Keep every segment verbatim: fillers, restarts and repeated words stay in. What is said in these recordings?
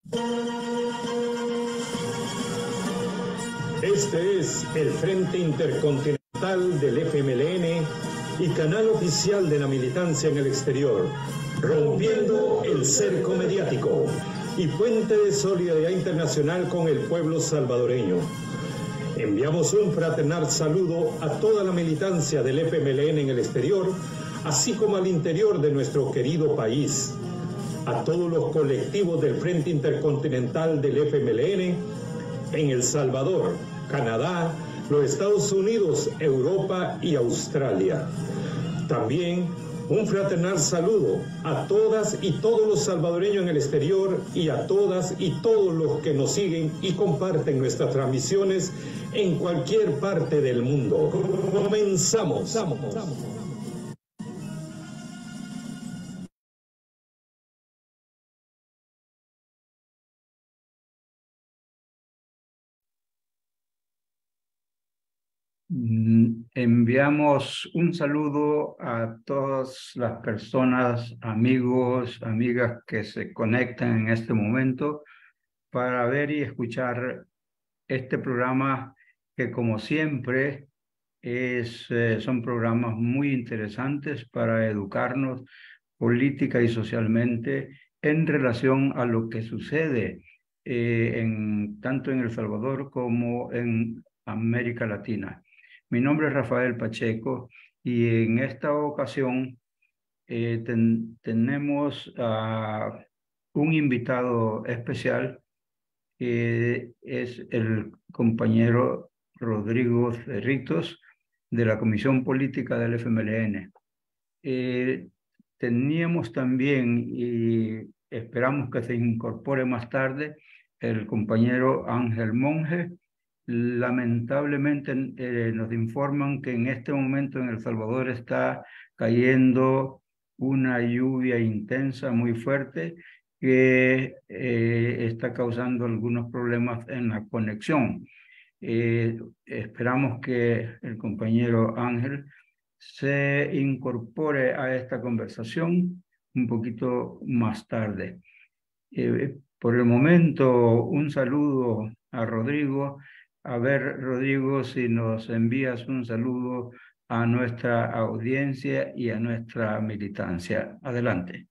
Este es el Frente Intercontinental del F M L N y canal oficial de la militancia en el exterior, rompiendo el cerco mediático y puente de solidaridad internacional con el pueblo salvadoreño. Enviamos un fraternal saludo a toda la militancia del F M L N en el exterior, así como al interior de nuestro querido país, a todos los colectivos del Frente Intercontinental del F M L N en El Salvador, Canadá, los Estados Unidos, Europa y Australia. También un fraternal saludo a todas y todos los salvadoreños en el exterior y a todas y todos los que nos siguen y comparten nuestras transmisiones en cualquier parte del mundo. Comenzamos. Enviamos un saludo a todas las personas, amigos, amigas que se conectan en este momento para ver y escuchar este programa que, como siempre, es, eh, son programas muy interesantes para educarnos política y socialmente en relación a lo que sucede eh, en, tanto en El Salvador como en América Latina. Mi nombre es Rafael Pacheco y en esta ocasión eh, ten, tenemos a un invitado especial que es el compañero Rodrigo Cerritos de la Comisión Política del F M L N. Eh, teníamos también, y esperamos que se incorpore más tarde, el compañero Ángel Monge. Lamentablemente eh, nos informan que en este momento en El Salvador está cayendo una lluvia intensa muy fuerte que eh, está causando algunos problemas en la conexión. Eh, esperamos que el compañero Ángel se incorpore a esta conversación un poquito más tarde. Eh, por el momento, un saludo a Rodrigo. A ver, Rodrigo, si nos envías un saludo a nuestra audiencia y a nuestra militancia. Adelante.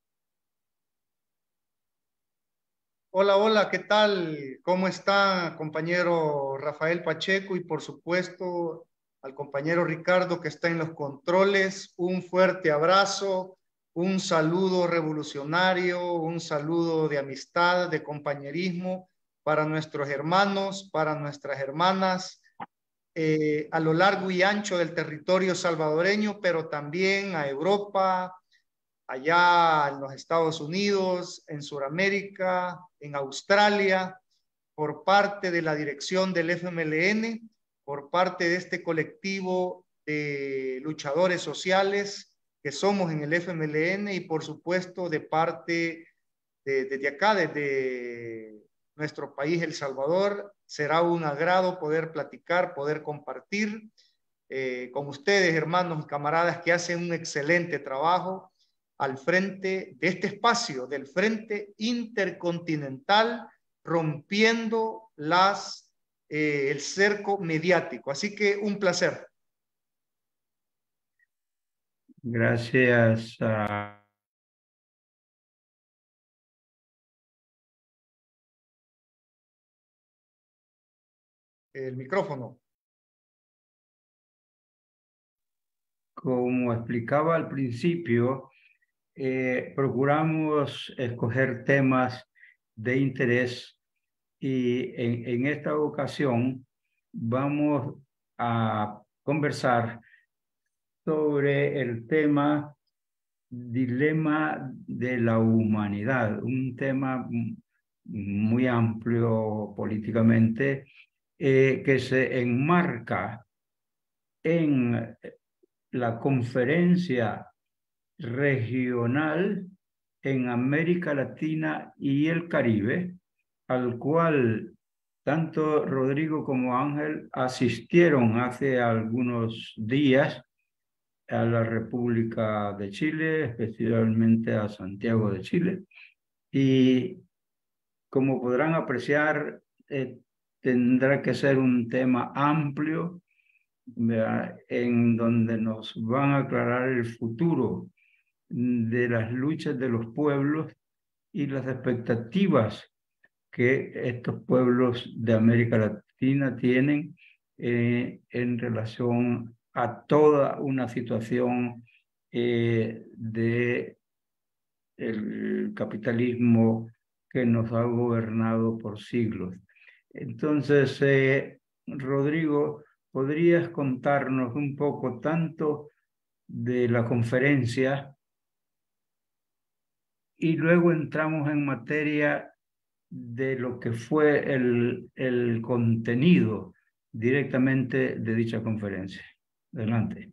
Hola, hola, ¿qué tal? ¿Cómo está, compañero Rafael Pacheco? Y por supuesto, al compañero Ricardo que está en los controles, un fuerte abrazo, un saludo revolucionario, un saludo de amistad, de compañerismo para nuestros hermanos, para nuestras hermanas, eh, a lo largo y ancho del territorio salvadoreño, pero también a Europa, allá en los Estados Unidos, en Sudamérica, en Australia, por parte de la dirección del F M L N, por parte de este colectivo de luchadores sociales que somos en el F M L N y por supuesto de parte de, desde acá, desde nuestro país, El Salvador. Será un agrado poder platicar, poder compartir eh, con ustedes, hermanos y camaradas que hacen un excelente trabajo al frente de este espacio, del Frente Intercontinental, rompiendo las, eh, el cerco mediático. Así que un placer. Gracias a... El micrófono. Como explicaba al principio, eh, procuramos escoger temas de interés y en, en esta ocasión vamos a conversar sobre el tema dilema de la humanidad, un tema muy amplio políticamente eh, que se enmarca en la conferencia regional en América Latina y el Caribe, al cual tanto Rodrigo como Ángel asistieron hace algunos días a la República de Chile, especialmente a Santiago de Chile. Y como podrán apreciar, eh, tendrá que ser un tema amplio, ¿verdad?, en donde nos van a aclarar el futuro de las luchas de los pueblos y las expectativas que estos pueblos de América Latina tienen eh, en relación a toda una situación eh, de el capitalismo que nos ha gobernado por siglos. Entonces, eh, Rodrigo, ¿podrías contarnos un poco tanto de la conferencia y luego entramos en materia de lo que fue el, el contenido directamente de dicha conferencia? Adelante.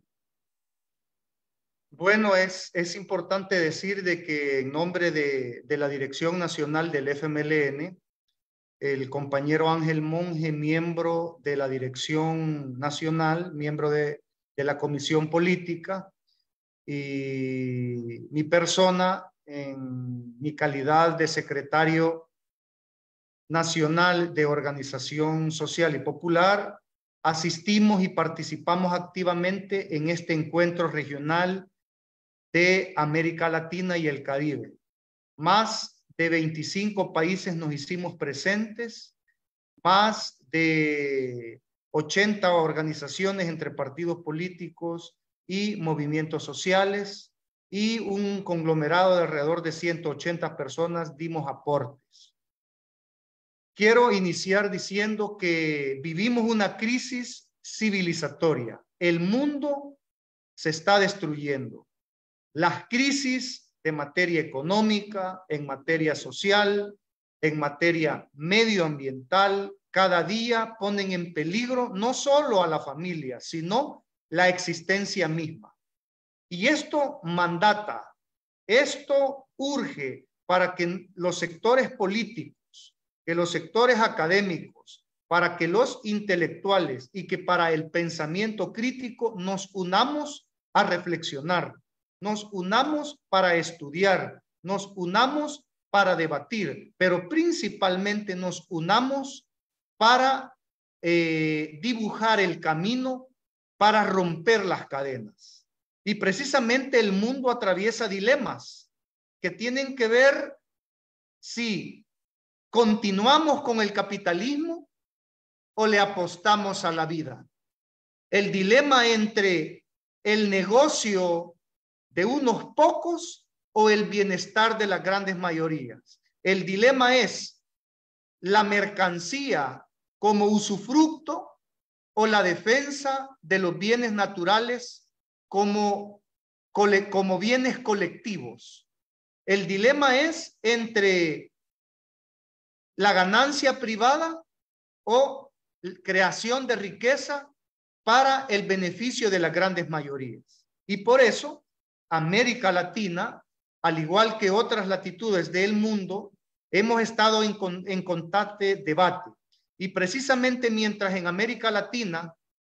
Bueno, es, es importante decir de que en nombre de, de la Dirección Nacional del F M L N, el compañero Ángel Monge, miembro de la Dirección Nacional, miembro de, de la Comisión Política, y mi persona en mi calidad de secretario nacional de Organización Social y Popular, asistimos y participamos activamente en este encuentro regional de América Latina y el Caribe. Más de veinticinco países nos hicimos presentes, más de ochenta organizaciones entre partidos políticos y movimientos sociales, y un conglomerado de alrededor de ciento ochenta personas dimos aportes. Quiero iniciar diciendo que vivimos una crisis civilizatoria. El mundo se está destruyendo. Las crisis de materia económica, en materia social, en materia medioambiental, cada día ponen en peligro no solo a la familia, sino la existencia misma. Y esto mandata, esto urge para que los sectores políticos, que los sectores académicos, para que los intelectuales y que para el pensamiento crítico nos unamos a reflexionar, nos unamos para estudiar, nos unamos para debatir, pero principalmente nos unamos para eh, dibujar el camino, para romper las cadenas. Y precisamente el mundo atraviesa dilemas que tienen que ver si continuamos con el capitalismo o le apostamos a la vida. El dilema entre el negocio de unos pocos o el bienestar de las grandes mayorías. El dilema es la mercancía como usufructo o la defensa de los bienes naturales como, como bienes colectivos. El dilema es entre la ganancia privada o creación de riqueza para el beneficio de las grandes mayorías. Y por eso América Latina, al igual que otras latitudes del mundo, hemos estado en, en constante debate. Y precisamente mientras en América Latina,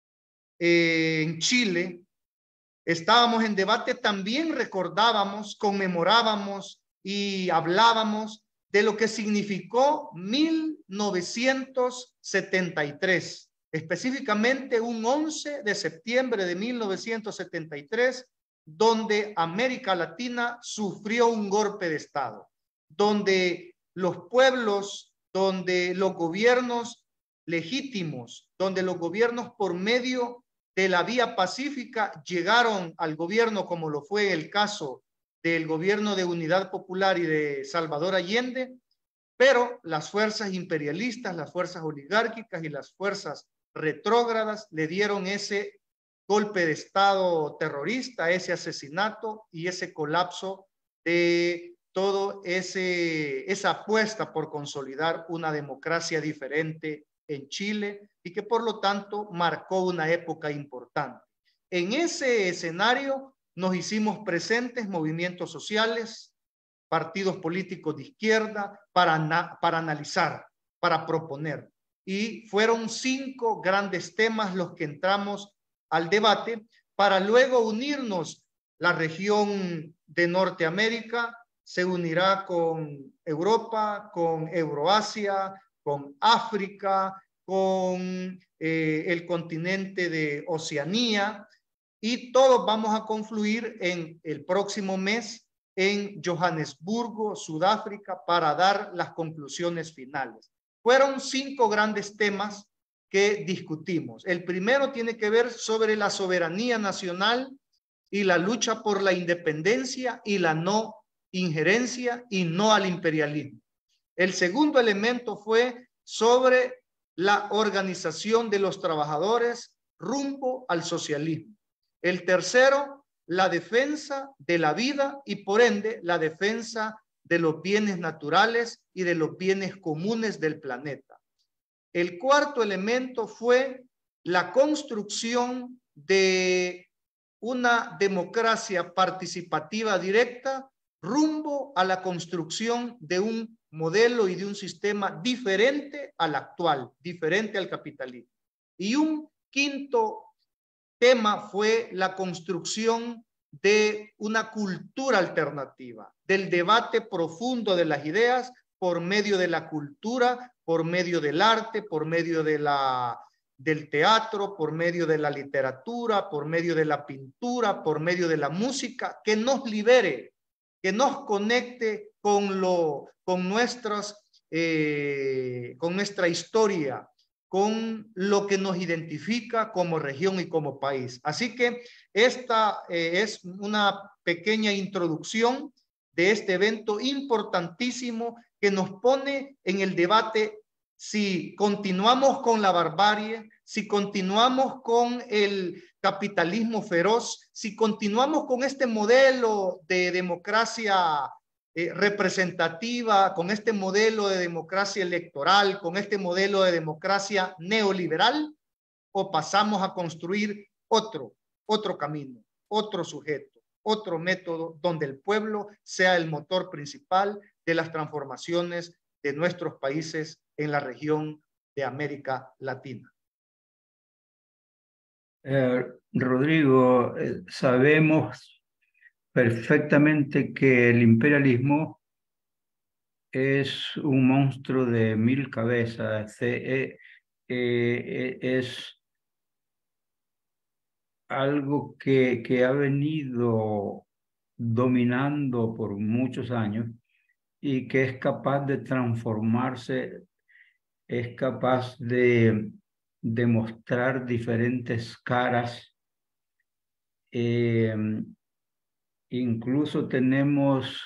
eh, en Chile, estábamos en debate, también recordábamos, conmemorábamos y hablábamos de lo que significó mil novecientos setenta y tres, específicamente un once de septiembre de mil novecientos setenta y tres, donde América Latina sufrió un golpe de Estado, donde los pueblos, donde los gobiernos legítimos, donde los gobiernos por medio de la vía pacífica llegaron al gobierno, como lo fue el caso del gobierno de Unidad Popular y de Salvador Allende, pero las fuerzas imperialistas, las fuerzas oligárquicas y las fuerzas retrógradas le dieron ese golpe de Estado terrorista, ese asesinato y ese colapso de todo ese esa apuesta por consolidar una democracia diferente en Chile y que por lo tanto marcó una época importante. En ese escenario nos hicimos presentes movimientos sociales, partidos políticos de izquierda para, para analizar, para proponer. Y fueron cinco grandes temas los que entramos al debate para luego unirnos la región de Norteamérica, se unirá con Europa, con Euroasia, con África, con eh, el continente de Oceanía, y todos vamos a confluir en el próximo mes en Johannesburgo, Sudáfrica, para dar las conclusiones finales. Fueron cinco grandes temas que discutimos. El primero tiene que ver sobre la soberanía nacional y la lucha por la independencia y la no injerencia y no al imperialismo. El segundo elemento fue sobre la organización de los trabajadores rumbo al socialismo. El tercero, la defensa de la vida y por ende la defensa de los bienes naturales y de los bienes comunes del planeta. El cuarto elemento fue la construcción de una democracia participativa directa rumbo a la construcción de un modelo y de un sistema diferente al actual, diferente al capitalismo. Y un quinto tema fue la construcción de una cultura alternativa, del debate profundo de las ideas por medio de la cultura, por medio del arte, por medio de la, del teatro, por medio de la literatura, por medio de la pintura, por medio de la música, que nos libere, que nos conecte con, lo, con, nuestras, eh, con nuestra historia, con lo que nos identifica como región y como país. Así que esta eh, es una pequeña introducción de este evento importantísimo que nos pone en el debate si continuamos con la barbarie, si continuamos con el capitalismo feroz, si continuamos con este modelo de democracia Eh, representativa, con este modelo de democracia electoral, con este modelo de democracia neoliberal, o pasamos a construir otro, otro camino, otro sujeto, otro método donde el pueblo sea el motor principal de las transformaciones de nuestros países en la región de América Latina. Eh, Rodrigo, eh, sabemos perfectamente que el imperialismo es un monstruo de mil cabezas, eh, eh, es algo que, que ha venido dominando por muchos años y que es capaz de transformarse, es capaz de demostrar diferentes caras. Eh, incluso tenemos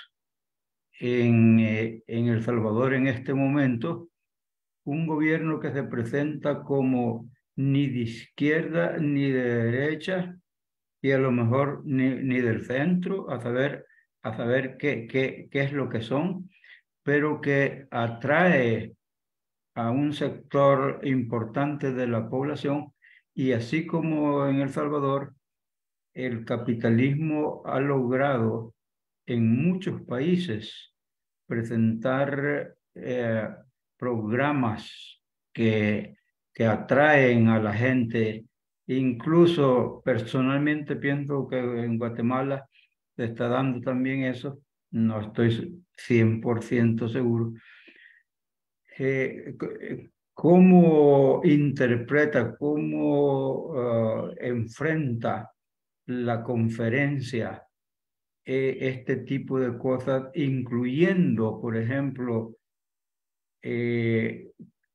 en, eh, en El Salvador en este momento un gobierno que se presenta como ni de izquierda ni de derecha y a lo mejor ni, ni del centro, a saber, a saber qué, qué, qué es lo que son, pero que atrae a un sector importante de la población. Y así como en El Salvador, el capitalismo ha logrado en muchos países presentar eh, programas que, que atraen a la gente. Incluso personalmente pienso que en Guatemala se está dando también eso, no estoy cien por ciento seguro. Eh, ¿Cómo interpreta, cómo uh, enfrenta la conferencia eh, este tipo de cosas, incluyendo, por ejemplo, eh,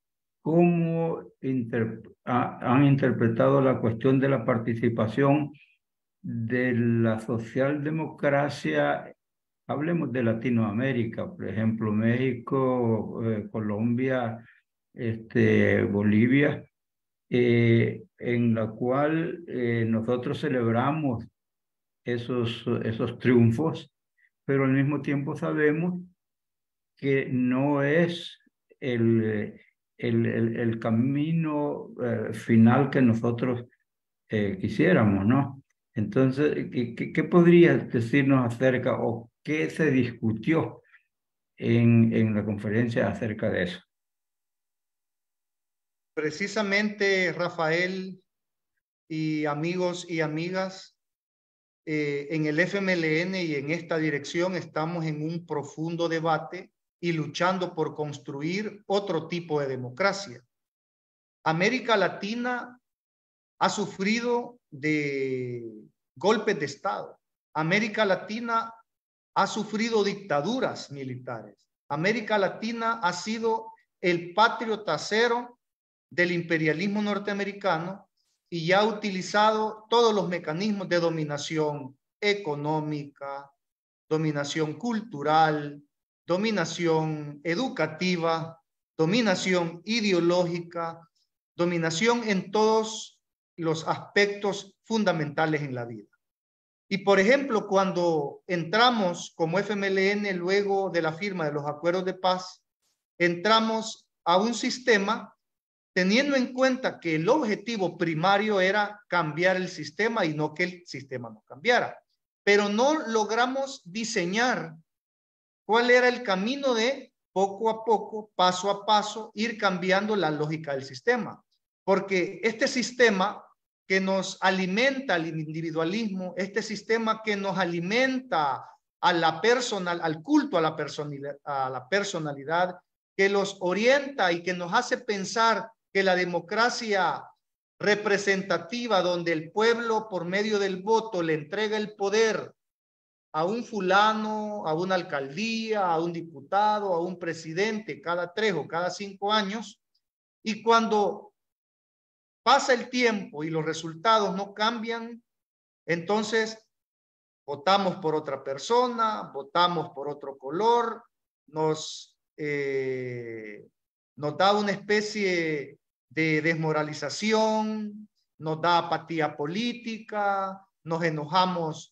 cómo inter ha, han interpretado la cuestión de la participación de la socialdemocracia? Hablemos de Latinoamérica, por ejemplo, México, eh, Colombia, este, Bolivia, eh, en la cual eh, nosotros celebramos esos, esos triunfos, pero al mismo tiempo sabemos que no es el, el, el, el camino eh, final que nosotros eh, quisiéramos, ¿no? Entonces, ¿qué, qué podrías decirnos acerca o qué se discutió en, en la conferencia acerca de eso? Precisamente, Rafael y amigos y amigas, eh, en el F M L N y en esta dirección estamos en un profundo debate y luchando por construir otro tipo de democracia. América Latina ha sufrido de golpes de Estado. América Latina ha sufrido dictaduras militares. América Latina ha sido el patrio trasero del imperialismo norteamericano y ya ha utilizado todos los mecanismos de dominación económica, dominación cultural, dominación educativa, dominación ideológica, dominación en todos los aspectos fundamentales en la vida. Y por ejemplo, cuando entramos como F M L N luego de la firma de los acuerdos de paz, entramos a un sistema teniendo en cuenta que el objetivo primario era cambiar el sistema y no que el sistema no cambiara. Pero no logramos diseñar cuál era el camino de poco a poco, paso a paso, ir cambiando la lógica del sistema. Porque este sistema que nos alimenta al individualismo, este sistema que nos alimenta a la personal, al culto a la personalidad, a la personalidad, que los orienta y que nos hace pensar que la democracia representativa, donde el pueblo por medio del voto le entrega el poder a un fulano, a una alcaldía, a un diputado, a un presidente cada tres o cada cinco años, y cuando pasa el tiempo y los resultados no cambian, entonces votamos por otra persona, votamos por otro color, nos, eh, nos da una especie de desmoralización, nos da apatía política, nos enojamos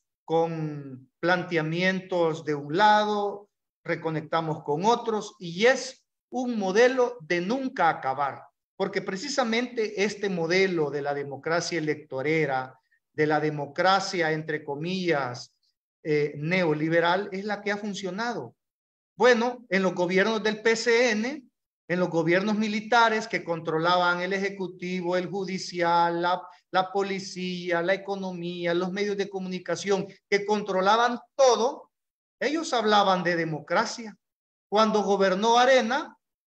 con planteamientos de un lado, reconectamos con otros y es un modelo de nunca acabar. Porque precisamente este modelo de la democracia electorera, de la democracia, entre comillas, eh, neoliberal, es la que ha funcionado. Bueno, en los gobiernos del P C N, en los gobiernos militares que controlaban el ejecutivo, el judicial, la, la policía, la economía, los medios de comunicación, que controlaban todo, ellos hablaban de democracia. Cuando gobernó Arena,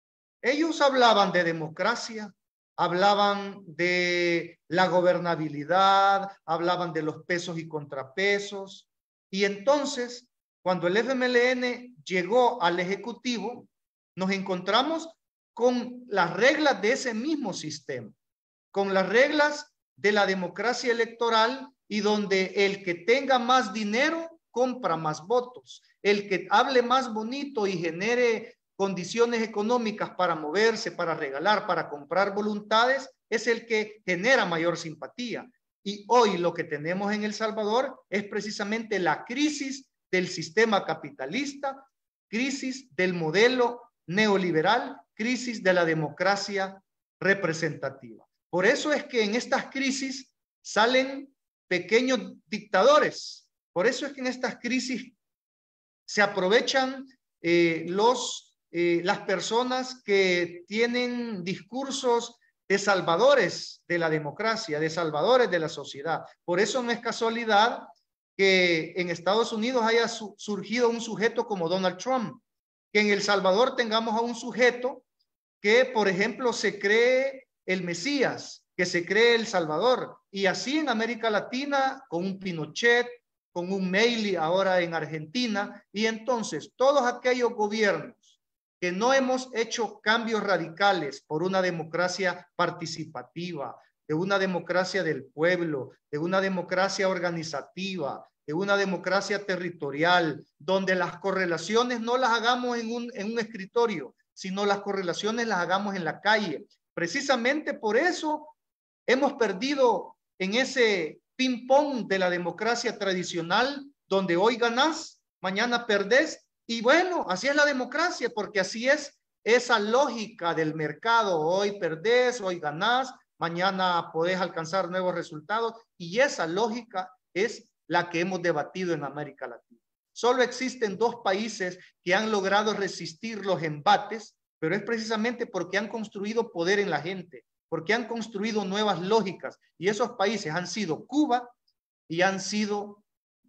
ellos hablaban de democracia, hablaban de la gobernabilidad, hablaban de los pesos y contrapesos. Y entonces, cuando el F M L N llegó al Ejecutivo, nos encontramos con las reglas de ese mismo sistema, con las reglas de la democracia electoral y donde el que tenga más dinero compra más votos, el que hable más bonito y genere condiciones económicas para moverse, para regalar, para comprar voluntades, es el que genera mayor simpatía. Y hoy lo que tenemos en El Salvador es precisamente la crisis del sistema capitalista, crisis del modelo neoliberal, crisis de la democracia representativa. Por eso es que en estas crisis salen pequeños dictadores. Por eso es que en estas crisis se aprovechan eh, los Eh, las personas que tienen discursos de salvadores de la democracia, de salvadores de la sociedad. Por eso no es casualidad que en Estados Unidos haya su, surgido un sujeto como Donald Trump, que en El Salvador tengamos a un sujeto que, por ejemplo, se cree el Mesías, que se cree el Salvador, y así en América Latina con un Pinochet, con un Milei ahora en Argentina, y entonces todos aquellos gobiernos que no hemos hecho cambios radicales por una democracia participativa, de una democracia del pueblo, de una democracia organizativa, de una democracia territorial, donde las correlaciones no las hagamos en un, en un escritorio, sino las correlaciones las hagamos en la calle. Precisamente por eso hemos perdido en ese ping-pong de la democracia tradicional, donde hoy ganás, mañana perdés. Y bueno, así es la democracia, porque así es esa lógica del mercado. Hoy perdés, hoy ganás, mañana podés alcanzar nuevos resultados. Y esa lógica es la que hemos debatido en América Latina. Solo existen dos países que han logrado resistir los embates, pero es precisamente porque han construido poder en la gente, porque han construido nuevas lógicas. Y esos países han sido Cuba y han sido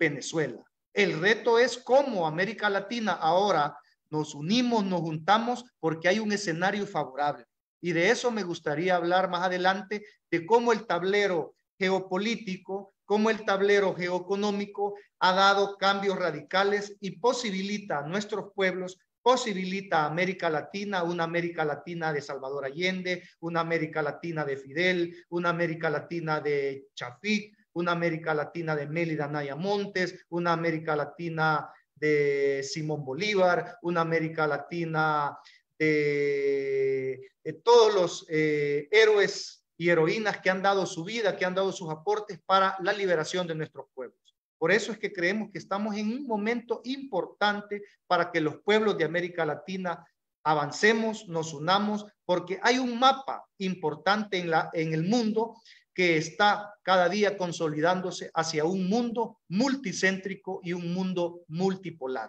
Venezuela. El reto es cómo América Latina ahora nos unimos, nos juntamos porque hay un escenario favorable. Y de eso me gustaría hablar más adelante, de cómo el tablero geopolítico, cómo el tablero geoeconómico ha dado cambios radicales y posibilita a nuestros pueblos, posibilita a América Latina, una América Latina de Salvador Allende, una América Latina de Fidel, una América Latina de Chafik, una América Latina de Mélida Naya Montes, una América Latina de Simón Bolívar, una América Latina de, de todos los eh, héroes y heroínas que han dado su vida, que han dado sus aportes para la liberación de nuestros pueblos. Por eso es que creemos que estamos en un momento importante para que los pueblos de América Latina avancemos, nos unamos, porque hay un mapa importante en, la, en el mundo que está cada día consolidándose hacia un mundo multicéntrico y un mundo multipolar.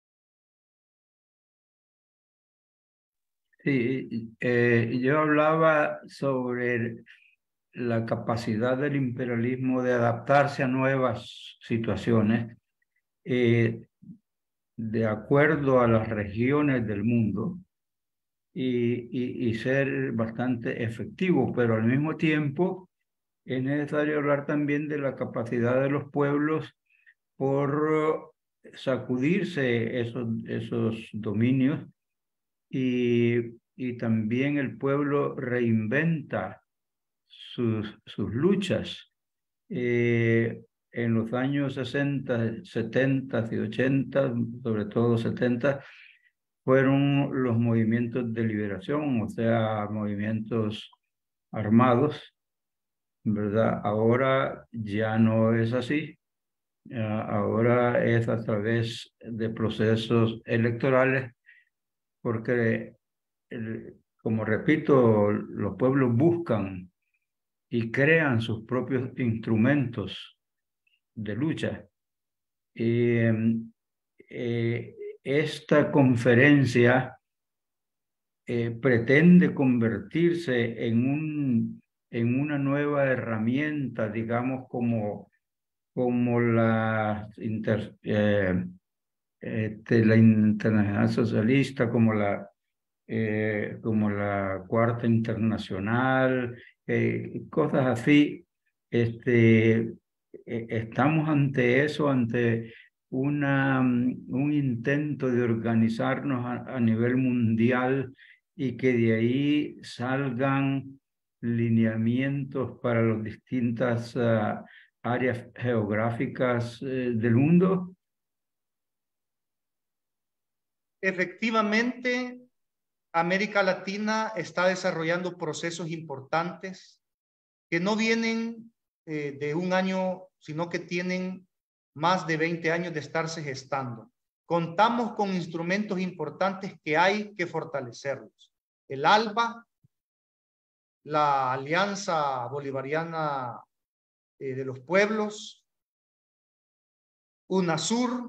Sí, eh, yo hablaba sobre la capacidad del imperialismo de adaptarse a nuevas situaciones eh, de acuerdo a las regiones del mundo y, y, y ser bastante efectivo, pero al mismo tiempo es necesario hablar también de la capacidad de los pueblos por sacudirse esos, esos dominios y, y también el pueblo reinventa sus, sus luchas. Eh, en los años sesenta, setenta y ochenta, sobre todo setenta, fueron los movimientos de liberación, o sea, movimientos armados, ¿verdad? Ahora ya no es así. Uh, ahora es a través de procesos electorales, porque, el, como repito, los pueblos buscan y crean sus propios instrumentos de lucha. Y eh, esta conferencia eh, pretende convertirse en, un, en una nueva herramienta, digamos, como, como la, inter, eh, este, la Internacional Socialista, como la, eh, como la Cuarta Internacional, eh, cosas así. Este, estamos ante eso, ante una, un intento de organizarnos a, a nivel mundial y que de ahí salgan lineamientos para las distintas uh, áreas geográficas uh, del mundo. Efectivamente, América Latina está desarrollando procesos importantes que no vienen eh, de un año, sino que tienen más de veinte años de estarse gestando. Contamos con instrumentos importantes que hay que fortalecerlos. El ALBA, la Alianza Bolivariana eh, de los Pueblos, UNASUR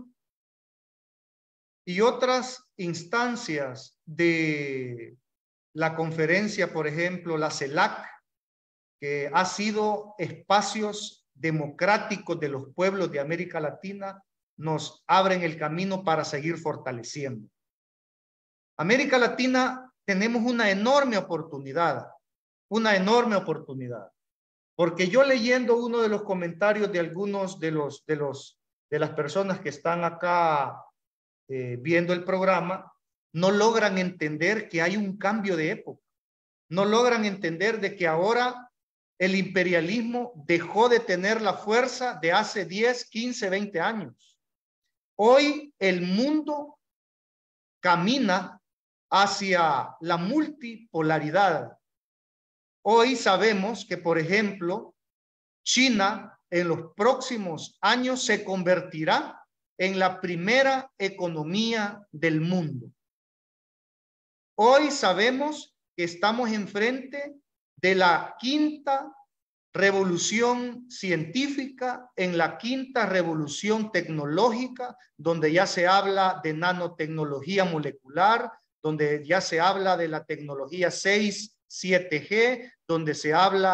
y otras instancias de la conferencia, por ejemplo, la CELAC, que ha sido espacios democráticos de los pueblos de América Latina, nos abren el camino para seguir fortaleciendo. América Latina tenemos una enorme oportunidad, una enorme oportunidad, porque yo leyendo uno de los comentarios de algunos de los de los de las personas que están acá eh, viendo el programa, no logran entender que hay un cambio de época, no logran entender de que ahora el imperialismo dejó de tener la fuerza de hace diez, quince, veinte años. Hoy el mundo camina hacia la multipolaridad. Hoy sabemos que, por ejemplo, China en los próximos años se convertirá en la primera economía del mundo. Hoy sabemos que estamos enfrente de la quinta revolución científica, en la quinta revolución tecnológica, donde ya se habla de nanotecnología molecular, donde ya se habla de la tecnología seis, siete G, donde se habla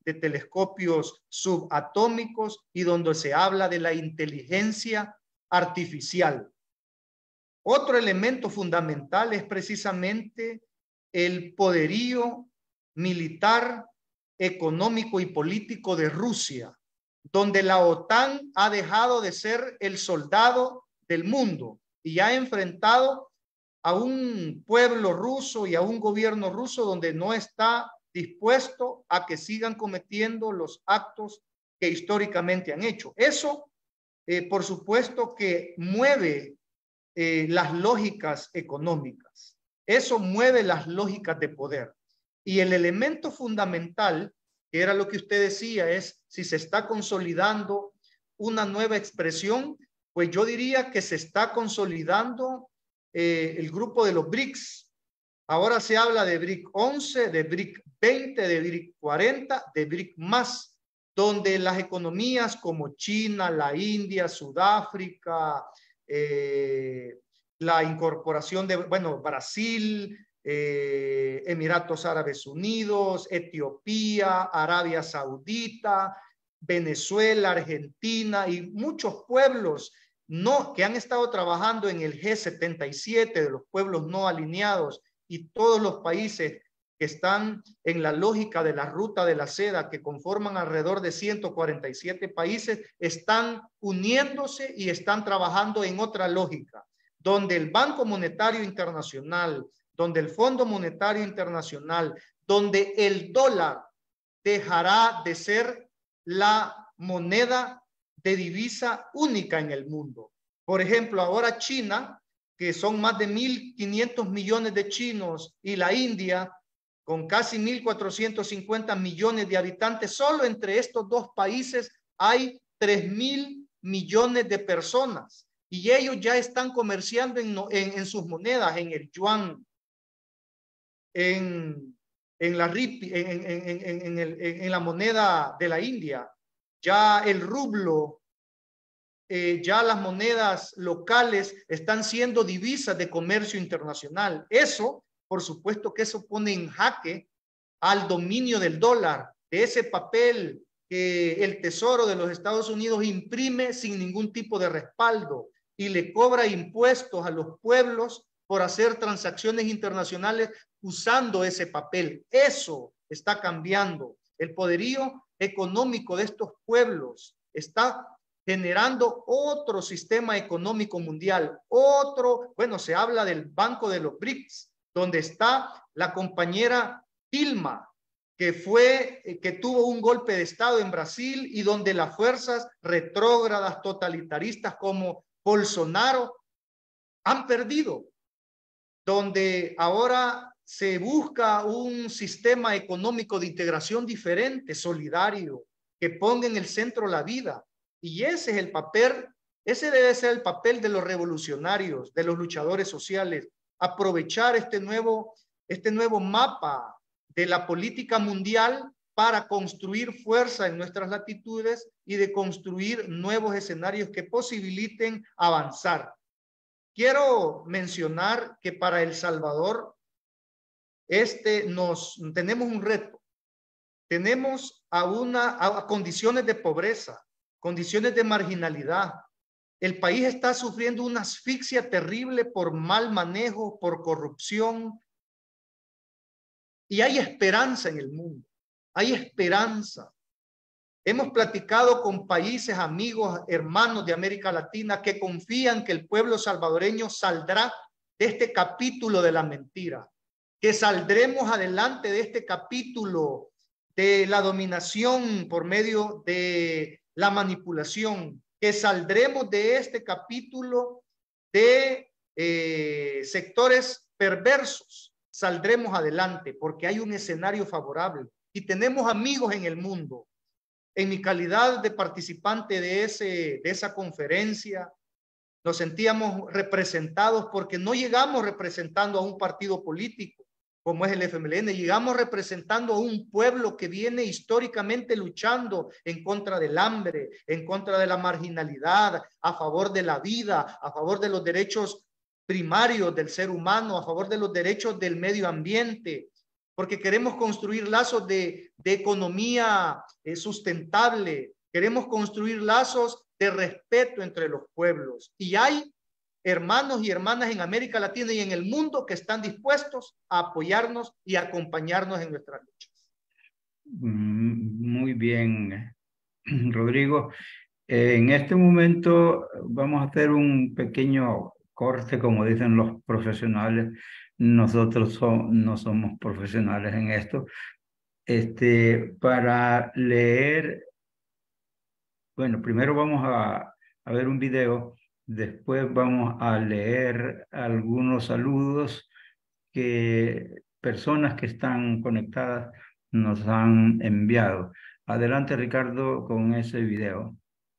de telescopios subatómicos y donde se habla de la inteligencia artificial. Otro elemento fundamental es precisamente el poderío militar, económico y político de Rusia, donde la OTAN ha dejado de ser el soldado del mundo y ha enfrentado a un pueblo ruso y a un gobierno ruso donde no está dispuesto a que sigan cometiendo los actos que históricamente han hecho. Eso, eh, por supuesto, que mueve eh, las lógicas económicas. Eso mueve las lógicas de poder. Y el elemento fundamental, que era lo que usted decía, es si se está consolidando una nueva expresión, pues yo diría que se está consolidando eh, el grupo de los BRICS. Ahora se habla de BRIC once, de BRIC veinte, de BRIC cuarenta, de BRIC más, donde las economías como China, la India, Sudáfrica, eh, la incorporación de, bueno, Brasil, eh, Emiratos Árabes Unidos, Etiopía, Arabia Saudita, Venezuela, Argentina y muchos pueblos no, que han estado trabajando en el G setenta y siete de los pueblos no alineados y todos los países que están en la lógica de la ruta de la seda, que conforman alrededor de ciento cuarenta y siete países, están uniéndose y están trabajando en otra lógica, donde el Banco Monetario Internacional, donde el Fondo Monetario Internacional, donde el dólar dejará de ser la moneda de divisa única en el mundo. Por ejemplo, ahora China, que son más de mil quinientos millones de chinos, y la India, con casi mil cuatrocientos cincuenta millones de habitantes, solo entre estos dos países hay tres mil millones de personas. Y ellos ya están comerciando en, en, en sus monedas, en el yuan, en, en, la, en, en, en, en, el, en la moneda de la India. Ya el rublo, eh, ya las monedas locales están siendo divisas de comercio internacional. Eso, por supuesto que eso pone en jaque al dominio del dólar, de ese papel que el Tesoro de los Estados Unidos imprime sin ningún tipo de respaldo y le cobra impuestos a los pueblos por hacer transacciones internacionales usando ese papel. Eso está cambiando. El poderío económico de estos pueblos está generando otro sistema económico mundial, otro, bueno, se habla del Banco de los BRICS, donde está la compañera Dilma, que fue, que tuvo un golpe de estado en Brasil y donde las fuerzas retrógradas, totalitaristas como Bolsonaro han perdido, donde ahora se busca un sistema económico de integración diferente, solidario, que ponga en el centro la vida. Y ese es el papel, ese debe ser el papel de los revolucionarios, de los luchadores sociales, aprovechar este nuevo, este nuevo mapa de la política mundial para construir fuerza en nuestras latitudes y de construir nuevos escenarios que posibiliten avanzar. Quiero mencionar que para El Salvador este nos tenemos un reto. Tenemos a una a condiciones de pobreza, condiciones de marginalidad. El país está sufriendo una asfixia terrible por mal manejo, por corrupción. Y hay esperanza en el mundo. Hay esperanza. Hemos platicado con países, amigos, hermanos de América Latina que confían que el pueblo salvadoreño saldrá de este capítulo de la mentira, que saldremos adelante de este capítulo de la dominación por medio de la manipulación, que saldremos de este capítulo de eh, sectores perversos, saldremos adelante porque hay un escenario favorable y tenemos amigos en el mundo. En mi calidad de participante de, ese, de esa conferencia, nos sentíamos representados porque no llegamos representando a un partido político como es el F M L N, llegamos representando a un pueblo que viene históricamente luchando en contra del hambre, en contra de la marginalidad, a favor de la vida, a favor de los derechos primarios del ser humano, a favor de los derechos del medio ambiente. porque queremos construir lazos de, de economía eh, sustentable, queremos construir lazos de respeto entre los pueblos. Y hay hermanos y hermanas en América Latina y en el mundo que están dispuestos a apoyarnos y acompañarnos en nuestras luchas. Muy bien, Rodrigo. En este momento vamos a hacer un pequeño corte, como dicen los profesionales. Nosotros so, no somos profesionales en esto. Este, para leer, bueno, primero vamos a, a ver un video, después vamos a leer algunos saludos que personas que están conectadas nos han enviado. Adelante, Ricardo, con ese video.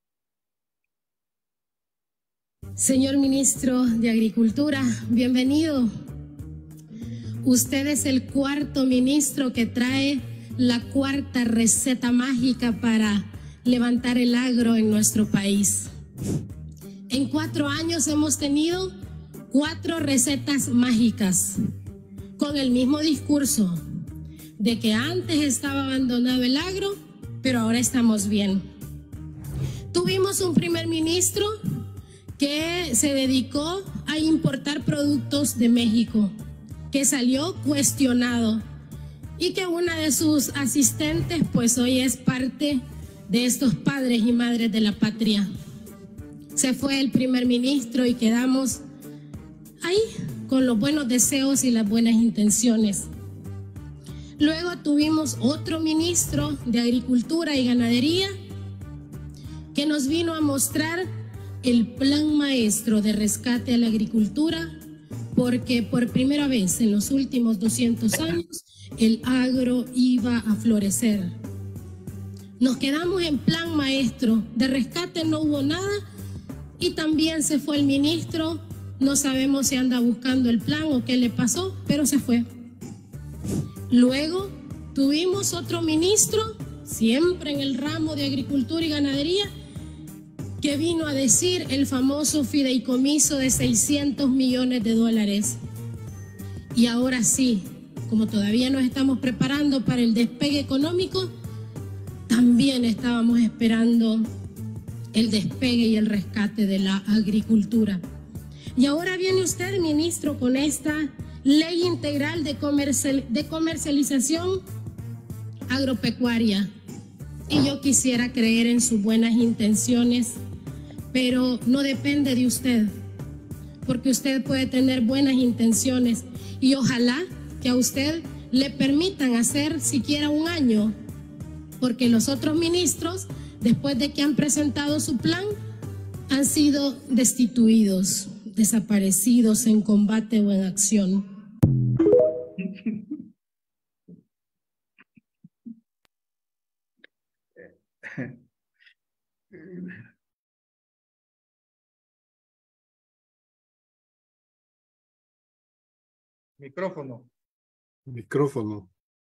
Señor Ministro de Agricultura, bienvenido. Usted es el cuarto ministro que trae la cuarta receta mágica para levantar el agro en nuestro país. En cuatro años hemos tenido cuatro recetas mágicas con el mismo discurso de que antes estaba abandonado el agro, pero ahora estamos bien. Tuvimos un primer ministro que se dedicó a importar productos de México, que salió cuestionado y que una de sus asistentes pues hoy es parte de estos padres y madres de la patria. Se fue el primer ministro y quedamos ahí con los buenos deseos y las buenas intenciones. Luego tuvimos otro ministro de Agricultura y Ganadería que nos vino a mostrar el plan maestro de rescate a la agricultura, porque por primera vez en los últimos doscientos años el agro iba a florecer. Nos quedamos en plan maestro, de rescate no hubo nada y también se fue el ministro, no sabemos si anda buscando el plan o qué le pasó, pero se fue. Luego tuvimos otro ministro, siempre en el ramo de Agricultura y Ganadería, que vino a decir el famoso fideicomiso de seiscientos millones de dólares. Y ahora sí, como todavía nos estamos preparando para el despegue económico, también estábamos esperando el despegue y el rescate de la agricultura. Y ahora viene usted, ministro, con esta ley integral de, comercial, de comercialización agropecuaria. Y yo quisiera creer en sus buenas intenciones, pero no depende de usted, porque usted puede tener buenas intenciones y ojalá que a usted le permitan hacer siquiera un año, porque los otros ministros, después de que han presentado su plan, han sido destituidos, desaparecidos en combate o en acción. Micrófono. Micrófono.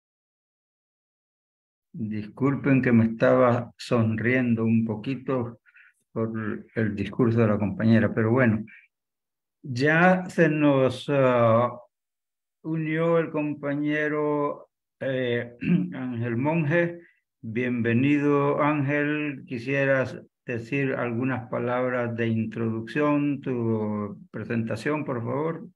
Disculpen que me estaba sonriendo un poquito por el discurso de la compañera, pero bueno, ya se nos uh, unió el compañero eh, Ángel Monge. Bienvenido, Ángel. ¿Quisieras decir algunas palabras de introducción, tu presentación, por favor?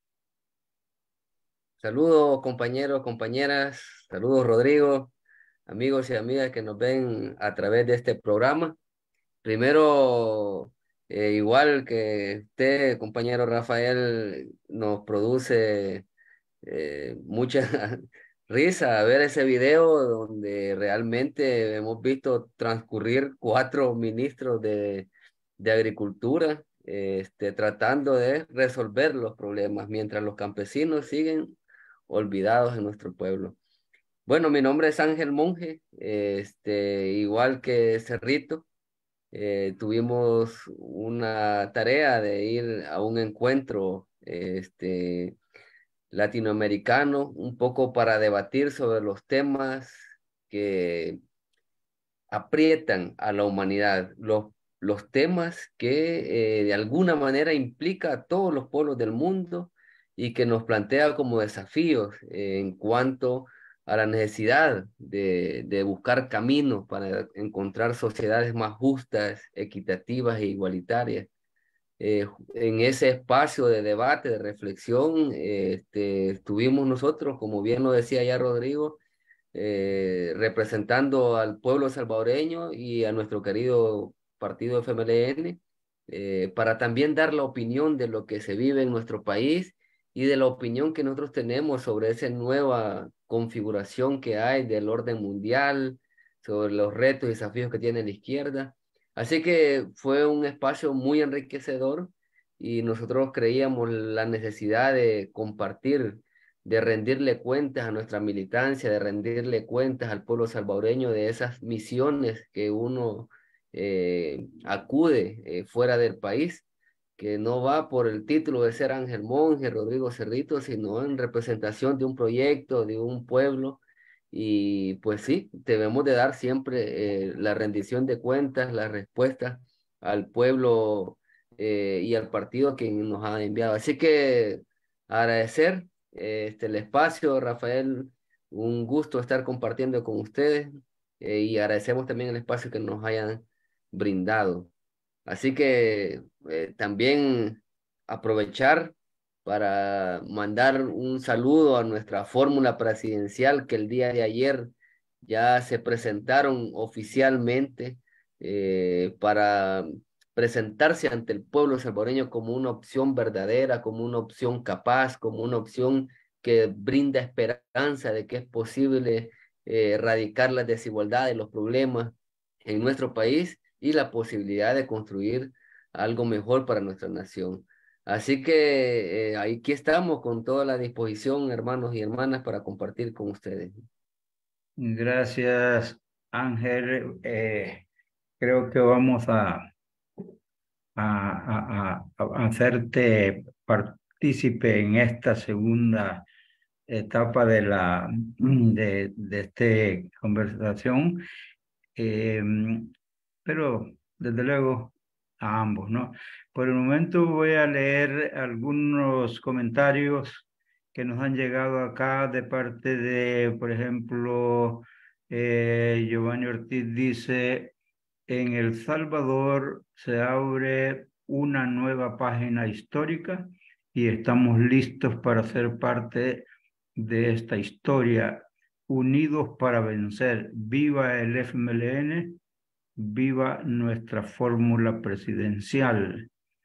Saludos, compañeros, compañeras. Saludos, Rodrigo, amigos y amigas que nos ven a través de este programa. Primero, eh, igual que usted, compañero Rafael, nos produce eh, mucha risa ver ese video donde realmente hemos visto transcurrir cuatro ministros de, de Agricultura este, tratando de resolver los problemas mientras los campesinos siguen olvidados en nuestro pueblo. Bueno, mi nombre es Ángel Monge, este, igual que Cerrito. Eh, tuvimos una tarea de ir a un encuentro este, latinoamericano, un poco para debatir sobre los temas que aprietan a la humanidad, los, los temas que eh, de alguna manera implica a todos los pueblos del mundo y que nos plantea como desafíos en cuanto a la necesidad de, de buscar caminos para encontrar sociedades más justas, equitativas e igualitarias. Eh, en ese espacio de debate, de reflexión, eh, este, estuvimos nosotros, como bien lo decía ya Rodrigo, eh, representando al pueblo salvadoreño y a nuestro querido partido F M L N, eh, para también dar la opinión de lo que se vive en nuestro país y de la opinión que nosotros tenemos sobre esa nueva configuración que hay del orden mundial, sobre los retos y desafíos que tiene la izquierda. Así que fue un espacio muy enriquecedor y nosotros creíamos la necesidad de compartir, de rendirle cuentas a nuestra militancia, de rendirle cuentas al pueblo salvadoreño de esas misiones que uno eh, acude eh, fuera del país, que no va por el título de ser Ángel Monge, Rodrigo Cerrito, sino en representación de un proyecto, de un pueblo. Y pues sí, debemos de dar siempre eh, la rendición de cuentas, la respuesta al pueblo eh, y al partido que nos ha enviado. Así que agradecer eh, este, el espacio, Rafael, un gusto estar compartiendo con ustedes eh, y agradecemos también el espacio que nos hayan brindado. Así que eh, también aprovechar para mandar un saludo a nuestra fórmula presidencial que el día de ayer ya se presentaron oficialmente eh, para presentarse ante el pueblo salvadoreño como una opción verdadera, como una opción capaz, como una opción que brinda esperanza de que es posible eh, erradicar las desigualdades, los problemas en nuestro país y la posibilidad de construir algo mejor para nuestra nación. Así que eh, aquí estamos con toda la disposición, hermanos y hermanas, para compartir con ustedes. Gracias, Ángel. Eh, creo que vamos a, a, a, a hacerte partícipe en esta segunda etapa de la de, de esta conversación, eh, pero desde luego a ambos, ¿no? Por el momento voy a leer algunos comentarios que nos han llegado acá de parte de, por ejemplo, eh, Giovanni Ortiz dice: en El Salvador se abre una nueva página histórica y estamos listos para ser parte de esta historia, unidos para vencer. Viva el F M L N, viva nuestra fórmula presidencial.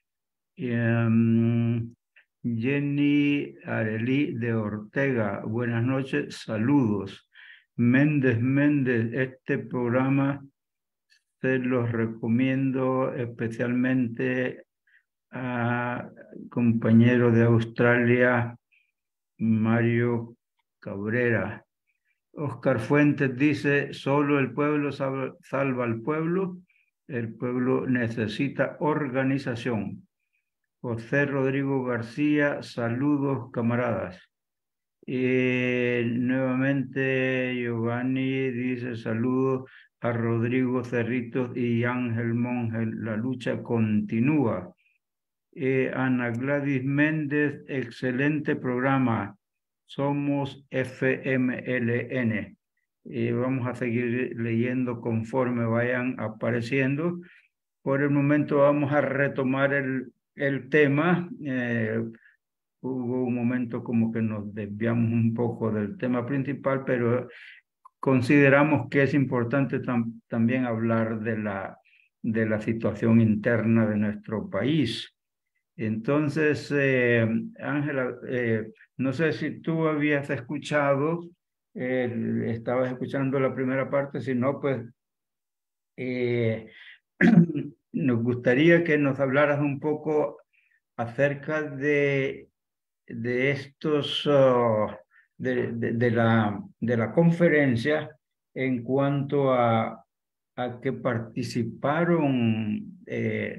Um, Jenny Arelí de Ortega, buenas noches, saludos. Méndez Méndez, este programa se los recomiendo especialmente a compañero de Australia, Mario Cabrera. Oscar Fuentes dice: solo el pueblo salva, salva al pueblo, el pueblo necesita organización. José Rodrigo García, saludos camaradas. Y nuevamente Giovanni dice: saludos a Rodrigo Cerritos y Ángel Monge, la lucha continúa. Eh, Ana Gladys Méndez, excelente programa. Somos F M L N. Eh, vamos a seguir leyendo conforme vayan apareciendo. Por el momento vamos a retomar el, el tema. Eh, hubo un momento como que nos desviamos un poco del tema principal, pero consideramos que es importante tam también hablar de la, de la situación interna de nuestro país. Entonces, eh, Ángela, eh, no sé si tú habías escuchado, eh, estabas escuchando la primera parte, si no, pues eh, nos gustaría que nos hablaras un poco acerca de, de estos, uh, de, de, de, la, de la conferencia en cuanto a, a que participaron, eh,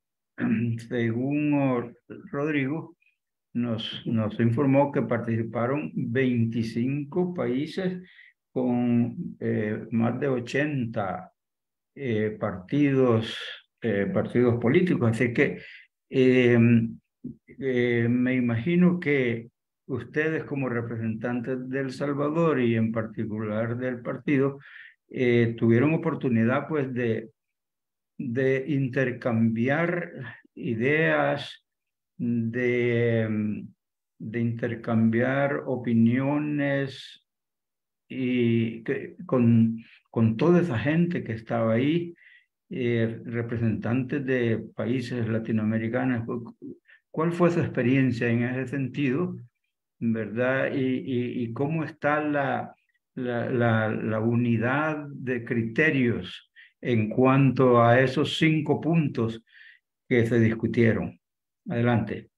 según Rodrigo, nos, nos informó que participaron veinticinco países con eh, más de ochenta eh, partidos, eh, partidos políticos. Así que eh, eh, me imagino que ustedes como representantes de El Salvador y en particular del partido, eh, tuvieron oportunidad pues de, de intercambiar ideas, de, de intercambiar opiniones y que, con, con toda esa gente que estaba ahí, eh, representantes de países latinoamericanos. ¿Cuál fue su experiencia en ese sentido, verdad? Y, y, y cómo está la, la, la, la unidad de criterios en cuanto a esos cinco puntos que se discutieron. Adelante.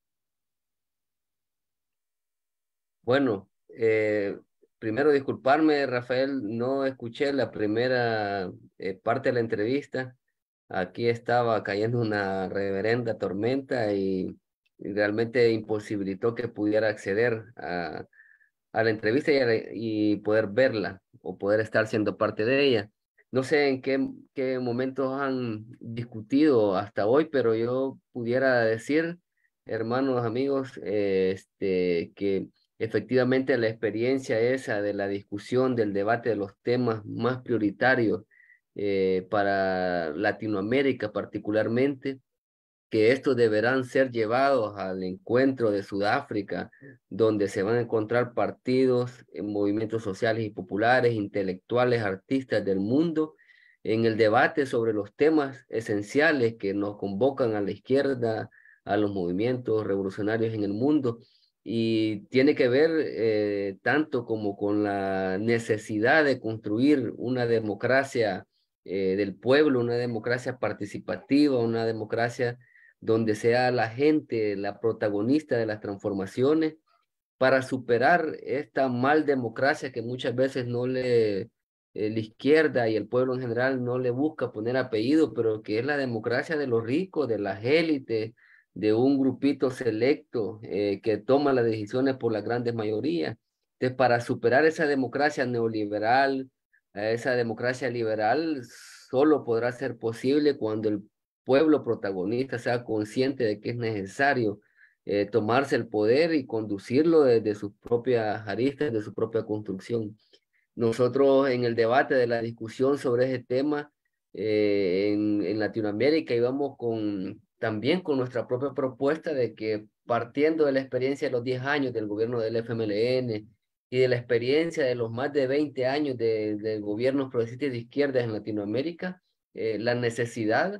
Bueno, eh, primero disculparme, Rafael, no escuché la primera eh, parte de la entrevista. Aquí estaba cayendo una reverenda tormenta y, y realmente imposibilitó que pudiera acceder a, a la entrevista y, a la- y poder verla o poder estar siendo parte de ella. No sé en qué, qué momentos han discutido hasta hoy, pero yo pudiera decir, hermanos, amigos, eh, este, que efectivamente la experiencia esa de la discusión, del debate de los temas más prioritarios eh, para Latinoamérica particularmente, que estos deberán ser llevados al encuentro de Sudáfrica, donde se van a encontrar partidos, eh, movimientos sociales y populares, intelectuales, artistas del mundo, en el debate sobre los temas esenciales que nos convocan a la izquierda, a los movimientos revolucionarios en el mundo. Y tiene que ver eh, tanto como con la necesidad de construir una democracia eh, del pueblo, una democracia participativa, una democracia donde sea la gente la protagonista de las transformaciones para superar esta mal democracia que muchas veces no le, eh, la izquierda y el pueblo en general no le busca poner apellido, pero que es la democracia de los ricos, de las élites, de un grupito selecto eh, que toma las decisiones por la grandes mayorías. Entonces, para superar esa democracia neoliberal, eh, esa democracia liberal, solo podrá ser posible cuando el pueblo protagonista sea consciente de que es necesario eh, tomarse el poder y conducirlo desde sus propias aristas, de su propia construcción. Nosotros en el debate de la discusión sobre ese tema eh, en, en Latinoamérica íbamos con, también con nuestra propia propuesta de que partiendo de la experiencia de los diez años del gobierno del F M L N y de la experiencia de los más de veinte años de, de gobiernos progresistas de izquierda en Latinoamérica, eh, la necesidad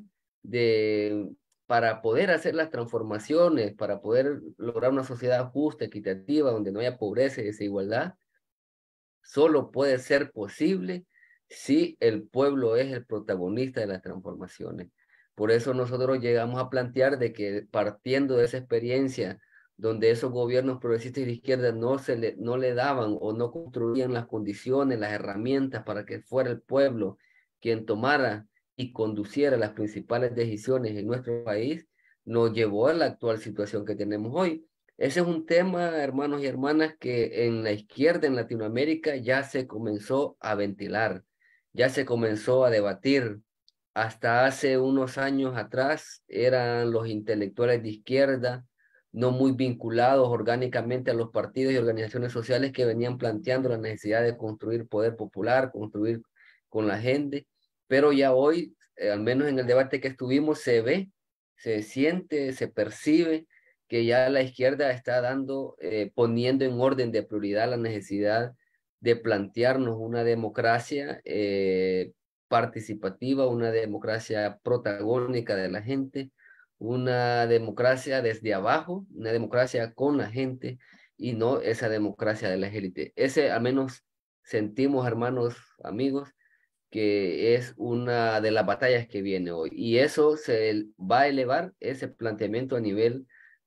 de para poder hacer las transformaciones, para poder lograr una sociedad justa, equitativa, donde no haya pobreza y desigualdad, solo puede ser posible si el pueblo es el protagonista de las transformaciones. Por eso nosotros llegamos a plantear de que partiendo de esa experiencia, donde esos gobiernos progresistas y de izquierda no, se le, no le daban o no construían las condiciones, las herramientas para que fuera el pueblo quien tomara y conduciera las principales decisiones en nuestro país, nos llevó a la actual situación que tenemos hoy. Ese es un tema, hermanos y hermanas, que en la izquierda en Latinoamérica ya se comenzó a ventilar, ya se comenzó a debatir. Hasta hace unos años atrás eran los intelectuales de izquierda, no muy vinculados orgánicamente a los partidos y organizaciones sociales que venían planteando la necesidad de construir poder popular, construir con la gente, pero ya hoy, eh, al menos en el debate que estuvimos, se ve, se siente, se percibe que ya la izquierda está dando, eh, poniendo en orden de prioridad la necesidad de plantearnos una democracia eh, participativa, una democracia protagónica de la gente, una democracia desde abajo, una democracia con la gente y no esa democracia de las élites. Ese al menos sentimos, hermanos, amigos, que es una de las batallas que viene hoy. Y eso se va a elevar ese planteamiento a nivel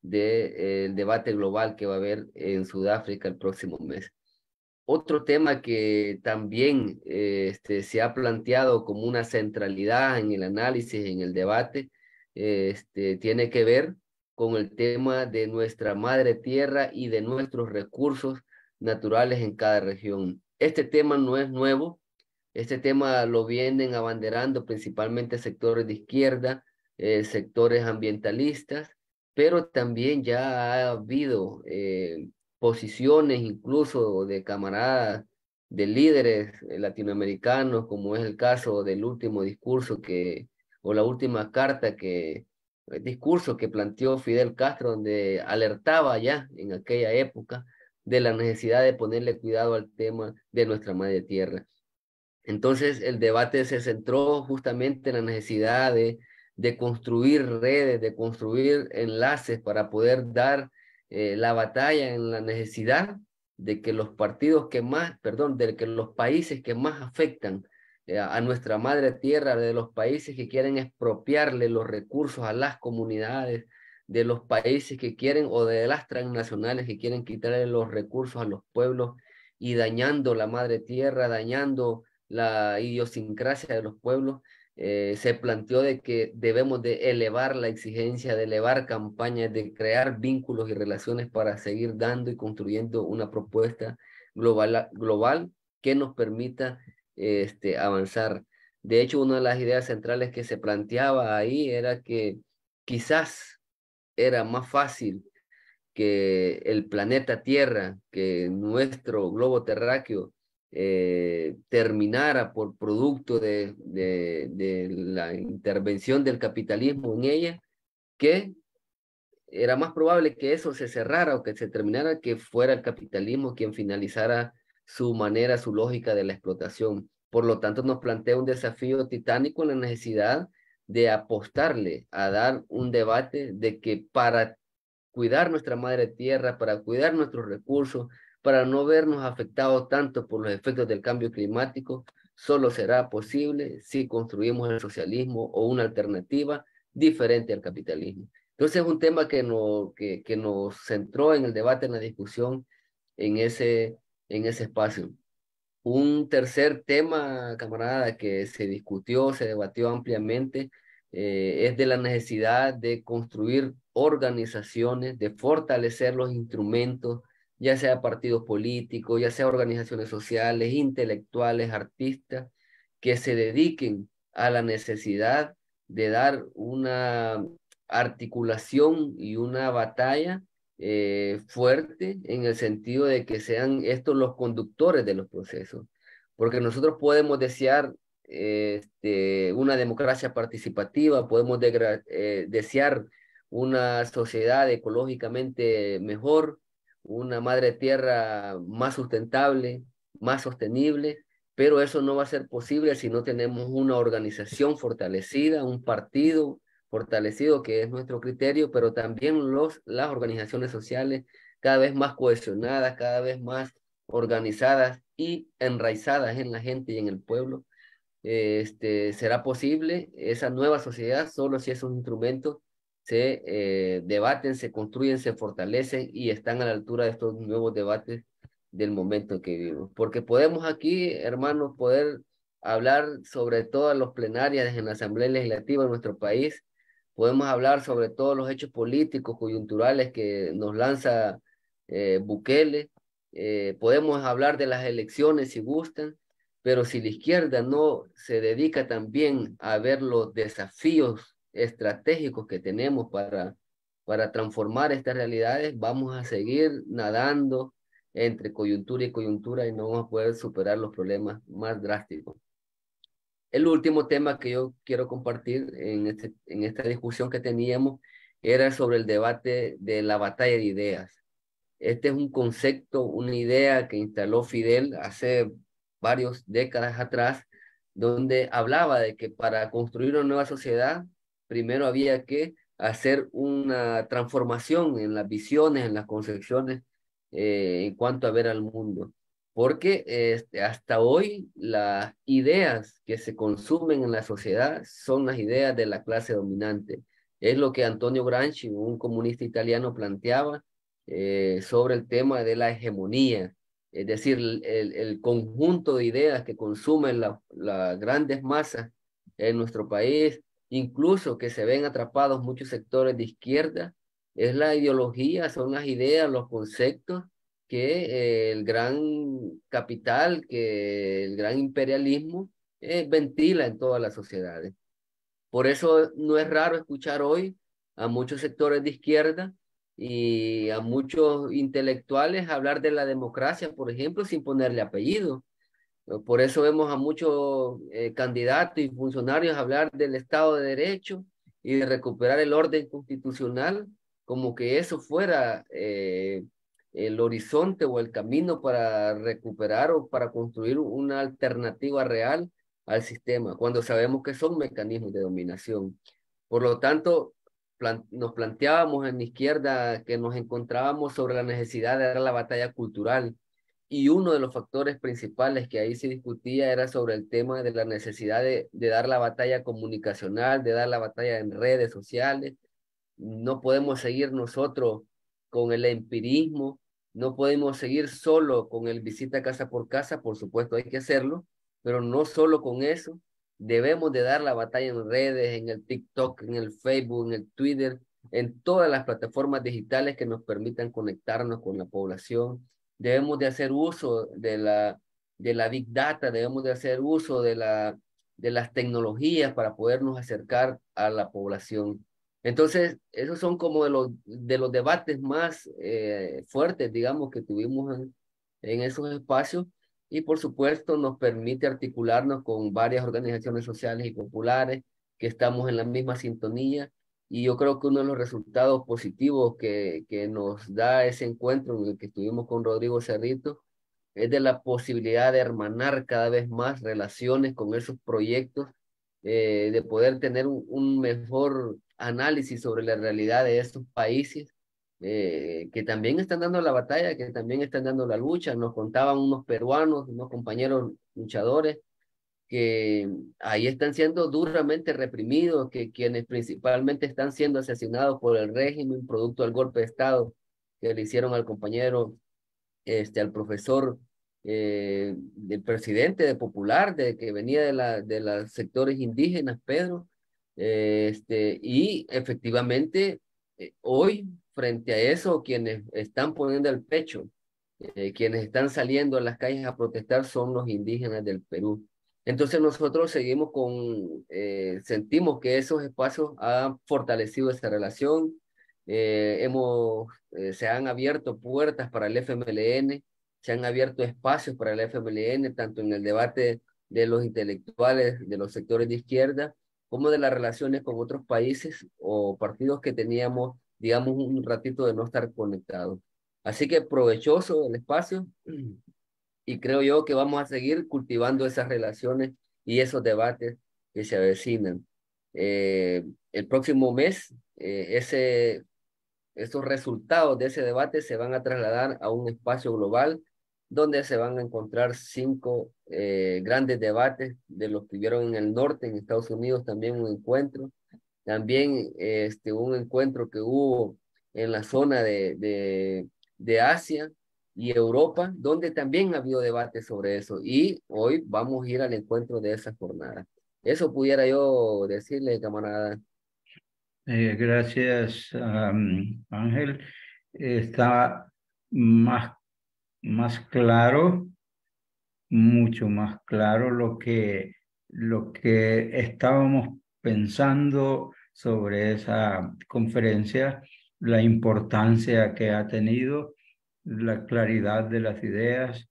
del de, debate global que va a haber en Sudáfrica el próximo mes. Otro tema que también eh, este, se ha planteado como una centralidad en el análisis, en el debate, eh, este, tiene que ver con el tema de nuestra madre tierra y de nuestros recursos naturales en cada región. Este tema no es nuevo, este tema lo vienen abanderando principalmente sectores de izquierda, eh, sectores ambientalistas, pero también ya ha habido eh, posiciones incluso de camaradas, de líderes latinoamericanos, como es el caso del último discurso que, o la última carta que, el discurso que planteó Fidel Castro, donde alertaba ya en aquella época de la necesidad de ponerle cuidado al tema de nuestra madre tierra. Entonces el debate se centró justamente en la necesidad de, de construir redes, de construir enlaces para poder dar eh, la batalla en la necesidad de que los partidos que más, perdón, de que los países que más afectan eh, a nuestra madre tierra, de los países que quieren expropiarle los recursos a las comunidades, de los países que quieren o de las transnacionales que quieren quitarle los recursos a los pueblos y dañando la madre tierra, dañando la idiosincrasia de los pueblos, eh, se planteó de que debemos de elevar la exigencia, de elevar campañas, de crear vínculos y relaciones para seguir dando y construyendo una propuesta global, global que nos permita este, avanzar. De hecho, una de las ideas centrales que se planteaba ahí era que quizás era más fácil que el planeta Tierra, que nuestro globo terráqueo eh, terminara por producto de, de, de la intervención del capitalismo en ella, que era más probable que eso se cerrara o que se terminara que fuera el capitalismo quien finalizara su manera, su lógica de la explotación. Por lo tanto, nos plantea un desafío titánico en la necesidad de apostarle a dar un debate de que para cuidar nuestra madre tierra, para cuidar nuestros recursos, para no vernos afectados tanto por los efectos del cambio climático, solo será posible si construimos el socialismo o una alternativa diferente al capitalismo. Entonces es un tema que, no, que, que nos centró en el debate, en la discusión, en ese, en ese espacio. Un tercer tema, camarada, que se discutió, se debatió ampliamente, eh, es de la necesidad de construir organizaciones, de fortalecer los instrumentos, ya sea partidos políticos, ya sea organizaciones sociales, intelectuales, artistas, que se dediquen a la necesidad de dar una articulación y una batalla eh, fuerte en el sentido de que sean estos los conductores de los procesos, porque nosotros podemos desear eh, este, una democracia participativa, podemos de, eh, desear una sociedad ecológicamente mejor, una madre tierra más sustentable, más sostenible, pero eso no va a ser posible si no tenemos una organización fortalecida, un partido fortalecido, que es nuestro criterio, pero también los, las organizaciones sociales cada vez más cohesionadas, cada vez más organizadas y enraizadas en la gente y en el pueblo. Este, será posible esa nueva sociedad solo si esos instrumentos se eh, debaten, se construyen, se fortalecen y están a la altura de estos nuevos debates del momento que vivimos. Porque podemos aquí, hermanos, poder hablar sobre todas las plenarias en la Asamblea Legislativa de nuestro país, podemos hablar sobre todos los hechos políticos coyunturales que nos lanza eh, Bukele, eh, podemos hablar de las elecciones si gustan, pero si la izquierda no se dedica también a ver los desafíos estratégicos que tenemos para, para transformar estas realidades, vamos a seguir nadando entre coyuntura y coyuntura y no vamos a poder superar los problemas más drásticos. El último tema que yo quiero compartir en, este, en esta discusión que teníamos era sobre el debate de la batalla de ideas. Este es un concepto, una idea que instaló Fidel hace varias décadas atrás, donde hablaba de que para construir una nueva sociedad, primero había que hacer una transformación en las visiones, en las concepciones, eh, en cuanto a ver al mundo. Porque este, hasta hoy las ideas que se consumen en la sociedad son las ideas de la clase dominante. Es lo que Antonio Gramsci, un comunista italiano, planteaba eh, sobre el tema de la hegemonía. Es decir, el, el conjunto de ideas que consumen las la grandes masas en nuestro país, incluso que se ven atrapados muchos sectores de izquierda, es la ideología, son las ideas, los conceptos que eh, el gran capital, que el gran imperialismo eh, ventila en todas las sociedades. Por eso no es raro escuchar hoy a muchos sectores de izquierda y a muchos intelectuales hablar de la democracia, por ejemplo, sin ponerle apellido. Por eso vemos a muchos eh, candidatos y funcionarios hablar del Estado de Derecho y de recuperar el orden constitucional, como que eso fuera eh, el horizonte o el camino para recuperar o para construir una alternativa real al sistema, cuando sabemos que son mecanismos de dominación. Por lo tanto, plan- nos planteábamos en la izquierda que nos encontrábamos sobre la necesidad de dar la batalla cultural, y uno de los factores principales que ahí se discutía era sobre el tema de la necesidad de, de dar la batalla comunicacional, de dar la batalla en redes sociales. No podemos seguir nosotros con el empirismo, no podemos seguir solo con el visita casa por casa, por supuesto hay que hacerlo, pero no solo con eso, debemos de dar la batalla en redes, en el TikTok, en el Facebook, en el Twitter, en todas las plataformas digitales que nos permitan conectarnos con la población. Debemos de hacer uso de la, de la Big Data, debemos de hacer uso de, la, de las tecnologías para podernos acercar a la población. Entonces, esos son como de los, de los debates más eh, fuertes, digamos, que tuvimos en, en esos espacios, y por supuesto nos permite articularnos con varias organizaciones sociales y populares que estamos en la misma sintonía, y yo creo que uno de los resultados positivos que, que nos da ese encuentro en el que estuvimos con Rodrigo Cerrito es de la posibilidad de hermanar cada vez más relaciones con esos proyectos, eh, de poder tener un, un mejor análisis sobre la realidad de estos países, eh, que también están dando la batalla, que también están dando la lucha. Nos contaban unos peruanos, unos compañeros luchadores, que ahí están siendo duramente reprimidos, que quienes principalmente están siendo asesinados por el régimen, producto del golpe de Estado que le hicieron al compañero, este, al profesor, eh, del presidente de Popular, de que venía de, la, de los sectores indígenas, Pedro, eh, este, y efectivamente, eh, hoy, frente a eso, quienes están poniendo el pecho, eh, quienes están saliendo a las calles a protestar son los indígenas del Perú. Entonces nosotros seguimos con, eh, sentimos que esos espacios han fortalecido esa relación, eh, hemos, eh, se han abierto puertas para el F M L N, se han abierto espacios para el F M L N, tanto en el debate de los intelectuales, de los sectores de izquierda, como de las relaciones con otros países o partidos que teníamos, digamos, un ratito de no estar conectados. Así que provechoso el espacio, y creo yo que vamos a seguir cultivando esas relaciones y esos debates que se avecinan. Eh, el próximo mes, eh, ese, esos resultados de ese debate se van a trasladar a un espacio global donde se van a encontrar cinco eh, grandes debates de los que hubieron en el norte, en Estados Unidos también un encuentro, también este, un encuentro que hubo en la zona de, de, de Asia y Europa, donde también ha habido debate sobre eso, y hoy vamos a ir al encuentro de esa jornada. Eso pudiera yo decirle, camarada. Eh, gracias, um, Ángel. Está más, más claro, mucho más claro lo que, lo que estábamos pensando sobre esa conferencia, la importancia que ha tenido, la claridad de las ideas.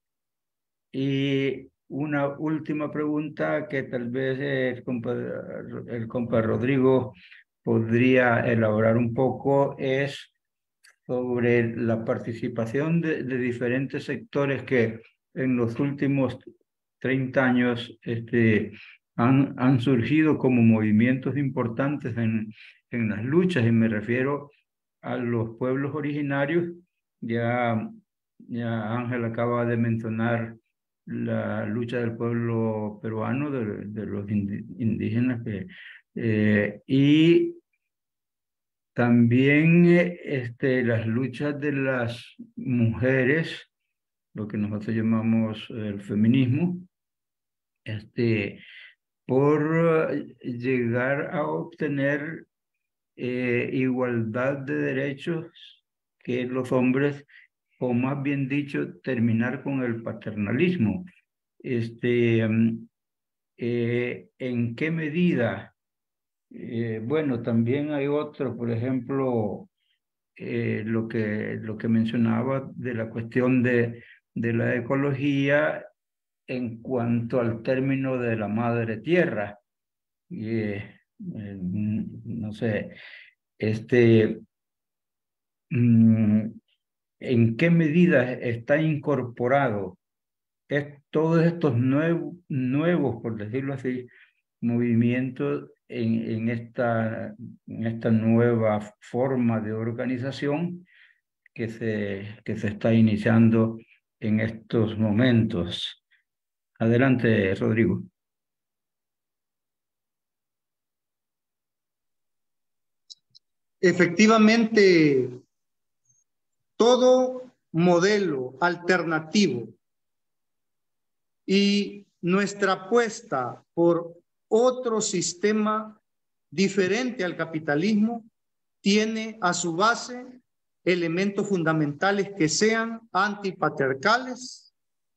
Y una última pregunta que tal vez el compa, el compa Rodrigo podría elaborar un poco es sobre la participación de, de diferentes sectores que en los últimos treinta años este, han, han surgido como movimientos importantes en, en las luchas, y me refiero a los pueblos originarios. Ya, ya Ángel acaba de mencionar la lucha del pueblo peruano, de, de los indígenas, que, eh, y también eh, este, las luchas de las mujeres, lo que nosotros llamamos el feminismo, este, por eh, llegar a obtener eh, igualdad de derechos que los hombres, o más bien dicho, terminar con el paternalismo. Este, mm, eh, ¿en qué medida Eh, bueno, también hay otro, por ejemplo, eh, lo que, lo que mencionaba de la cuestión de, de la ecología en cuanto al término de la madre tierra. Y, eh, eh, no sé, este, mm, ¿en qué medida está incorporado es, todos estos nuevos, nuevos, por decirlo así, movimientos en, en, esta, en esta nueva forma de organización que se, que se está iniciando en estos momentos? Adelante, Rodrigo. Efectivamente, todo modelo alternativo y nuestra apuesta por otro sistema diferente al capitalismo tiene a su base elementos fundamentales que sean antipatriarcales,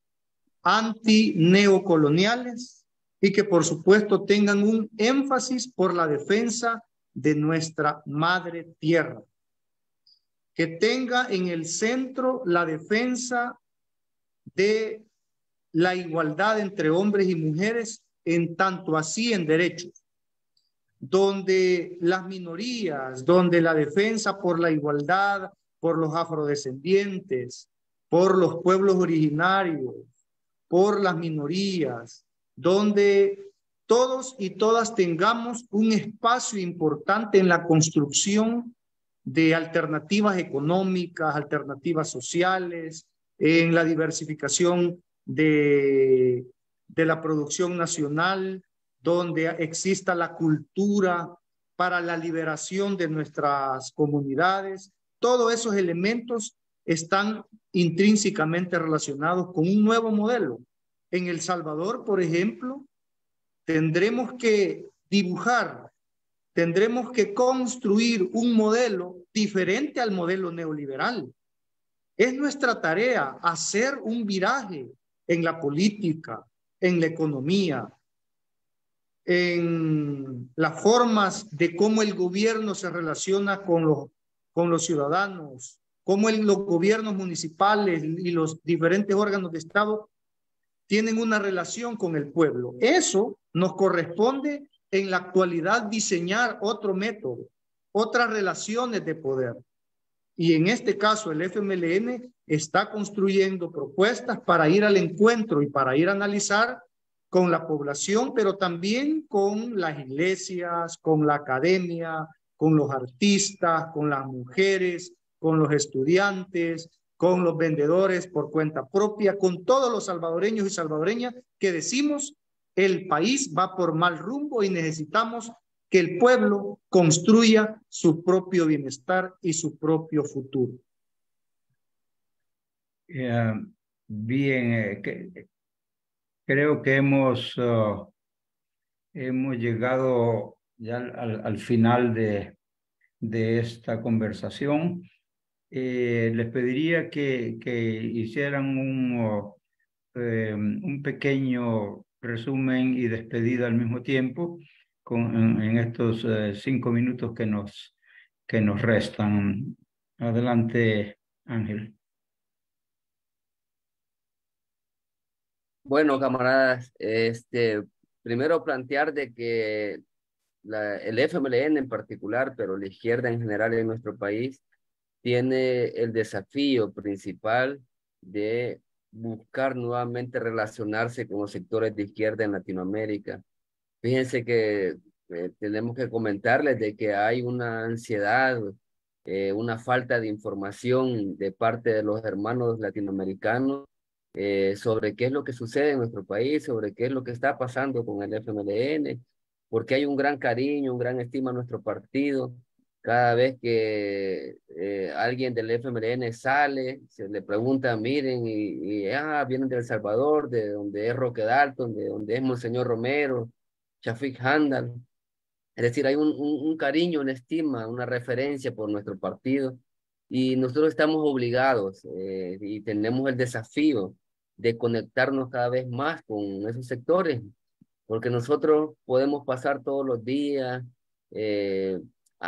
antineocoloniales y que por supuesto tengan un énfasis por la defensa de nuestra madre tierra, que tenga en el centro la defensa de la igualdad entre hombres y mujeres en tanto así en derechos, donde las minorías, donde la defensa por la igualdad, por los afrodescendientes, por los pueblos originarios, por las minorías, donde todos y todas tengamos un espacio importante en la construcción de alternativas económicas, alternativas sociales, en la diversificación de, de la producción nacional, donde exista la cultura para la liberación de nuestras comunidades. Todos esos elementos están intrínsecamente relacionados con un nuevo modelo. En El Salvador, por ejemplo, tendremos que dibujar, tendremos que construir un modelo diferente al modelo neoliberal. Es nuestra tarea hacer un viraje en la política, en la economía, en las formas de cómo el gobierno se relaciona con los, con los ciudadanos, cómo el, los gobiernos municipales y los diferentes órganos de Estado tienen una relación con el pueblo. Eso nos corresponde en la actualidad diseñar otro método, otras relaciones de poder. Y en este caso el F M L N está construyendo propuestas para ir al encuentro y para ir a analizar con la población, pero también con las iglesias, con la academia, con los artistas, con las mujeres, con los estudiantes, con los vendedores por cuenta propia, con todos los salvadoreños y salvadoreñas que decimos el país va por mal rumbo y necesitamos que el pueblo construya su propio bienestar y su propio futuro. Uh, bien, eh, que, creo que hemos, uh, hemos llegado ya al, al final de, de esta conversación. Eh, les pediría que, que hicieran un, uh, eh, un pequeño resumen y despedida al mismo tiempo con, en, en estos uh, cinco minutos que nos, que nos restan. Adelante, Ángel. Bueno, camaradas, este, primero plantear de que la, el F M L N en particular, pero la izquierda en general en nuestro país, tiene el desafío principal de buscar nuevamente relacionarse con los sectores de izquierda en Latinoamérica. Fíjense que eh, tenemos que comentarles de que hay una ansiedad, eh, una falta de información de parte de los hermanos latinoamericanos eh, sobre qué es lo que sucede en nuestro país, sobre qué es lo que está pasando con el F M L N, porque hay un gran cariño, un gran estima a nuestro partido. Cada vez que eh, alguien del F M L N sale, se le pregunta, miren, y, y ah, vienen de El Salvador, de donde es Roque Dalton, de donde es Monseñor Romero, Shafik Handal. Es decir, hay un, un, un cariño, una estima, una referencia por nuestro partido y nosotros estamos obligados eh, y tenemos el desafío de conectarnos cada vez más con esos sectores, porque nosotros podemos pasar todos los días eh,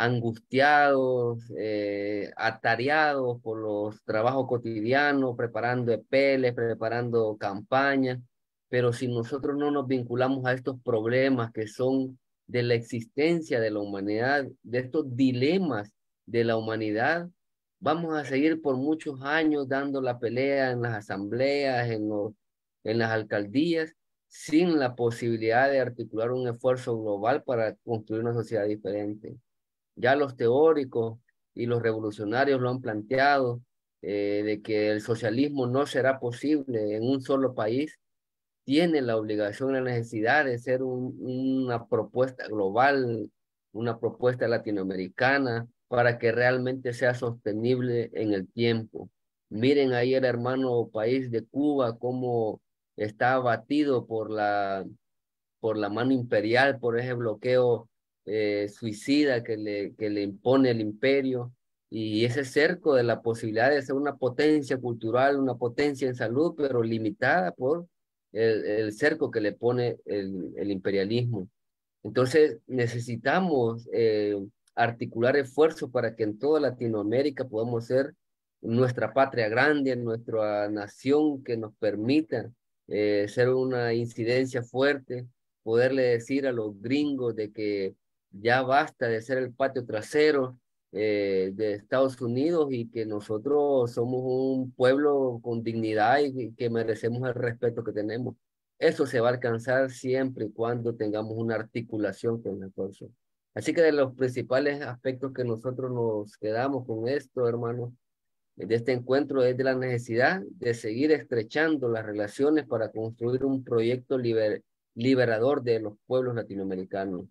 angustiados, eh, atareados por los trabajos cotidianos, preparando E P L, preparando campañas, pero si nosotros no nos vinculamos a estos problemas que son de la existencia de la humanidad, de estos dilemas de la humanidad, vamos a seguir por muchos años dando la pelea en las asambleas, en, los, en las alcaldías, sin la posibilidad de articular un esfuerzo global para construir una sociedad diferente. Ya los teóricos y los revolucionarios lo han planteado, eh, de que el socialismo no será posible en un solo país. Tiene la obligación, la necesidad de ser un, una propuesta global, una propuesta latinoamericana, para que realmente sea sostenible en el tiempo. Miren ahí el hermano país de Cuba, cómo está abatido por la, por la mano imperial, por ese bloqueo eh, suicida que le, que le impone el imperio, y ese cerco de la posibilidad de ser una potencia cultural, una potencia en salud, pero limitada por el, el cerco que le pone el, el imperialismo. Entonces necesitamos eh, articular esfuerzos para que en toda Latinoamérica podamos ser nuestra patria grande, nuestra nación que nos permita eh, ser una incidencia fuerte, poderle decir a los gringos de que ya basta de ser el patio trasero eh, de Estados Unidos y que nosotros somos un pueblo con dignidad y que merecemos el respeto que tenemos. Eso se va a alcanzar siempre y cuando tengamos una articulación con el esfuerzo. Así que de los principales aspectos que nosotros nos quedamos con esto, hermanos, de este encuentro es de la necesidad de seguir estrechando las relaciones para construir un proyecto liber, liberador de los pueblos latinoamericanos.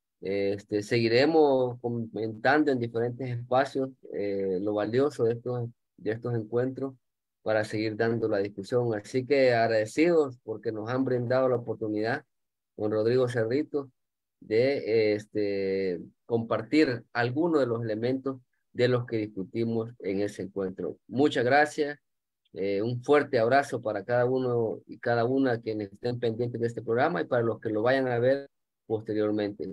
Este, seguiremos comentando en diferentes espacios eh, lo valioso de estos, de estos encuentros para seguir dando la discusión. Así que agradecidos porque nos han brindado la oportunidad, don Rodrigo Cerrito, de este, compartir algunos de los elementos de los que discutimos en ese encuentro. Muchas gracias, eh, un fuerte abrazo para cada uno y cada una quienes estén pendientes de este programa y para los que lo vayan a ver posteriormente.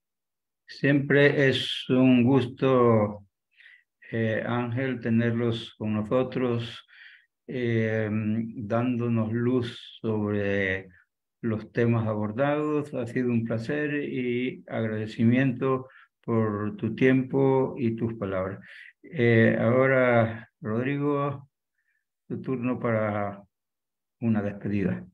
Siempre es un gusto, eh, Ángel, tenerlos con nosotros, eh, dándonos luz sobre los temas abordados. Ha sido un placer y agradecimiento por tu tiempo y tus palabras. Eh, ahora, Rodrigo, tu turno para una despedida.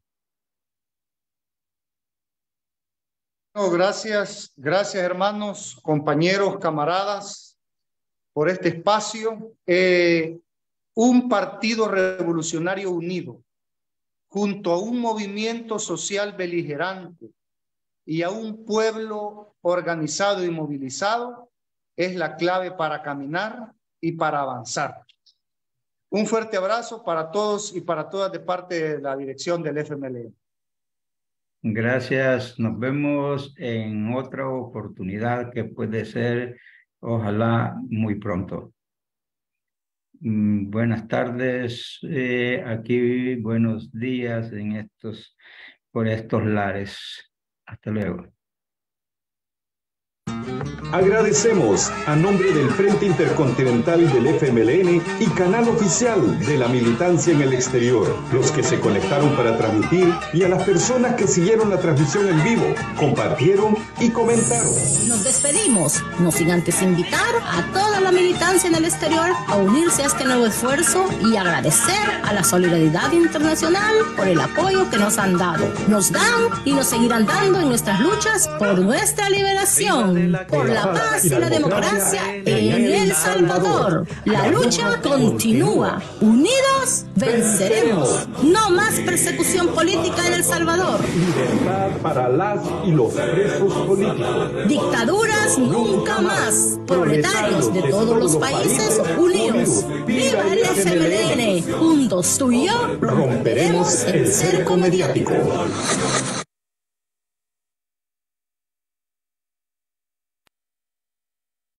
No, gracias, gracias hermanos, compañeros, camaradas, por este espacio. Eh, un partido revolucionario unido, junto a un movimiento social beligerante y a un pueblo organizado y movilizado, es la clave para caminar y para avanzar. Un fuerte abrazo para todos y para todas de parte de la dirección del F M L N. Gracias, nos vemos en otra oportunidad que puede ser, ojalá, muy pronto. Mm, buenas tardes, eh, aquí buenos días en estos, por estos lares. Hasta luego. Agradecemos a nombre del Frente Intercontinental del F M L N y canal oficial de la militancia en el exterior, los que se conectaron para transmitir y a las personas que siguieron la transmisión en vivo, compartieron y comentaron. Nos despedimos, no sin antes invitar a toda la militancia en el exterior a unirse a este nuevo esfuerzo y agradecer a la solidaridad internacional por el apoyo que nos han dado. Nos dan y nos seguirán dando en nuestras luchas por nuestra liberación, por la paz y la democracia en El Salvador. La lucha continúa. Unidos venceremos. No más persecución política en El Salvador. Libertad para las y los presos políticos. Dictaduras nunca más. Proletarios de todos los países unidos. ¡Viva el F M L N! Juntos tú y yo romperemos el cerco mediático.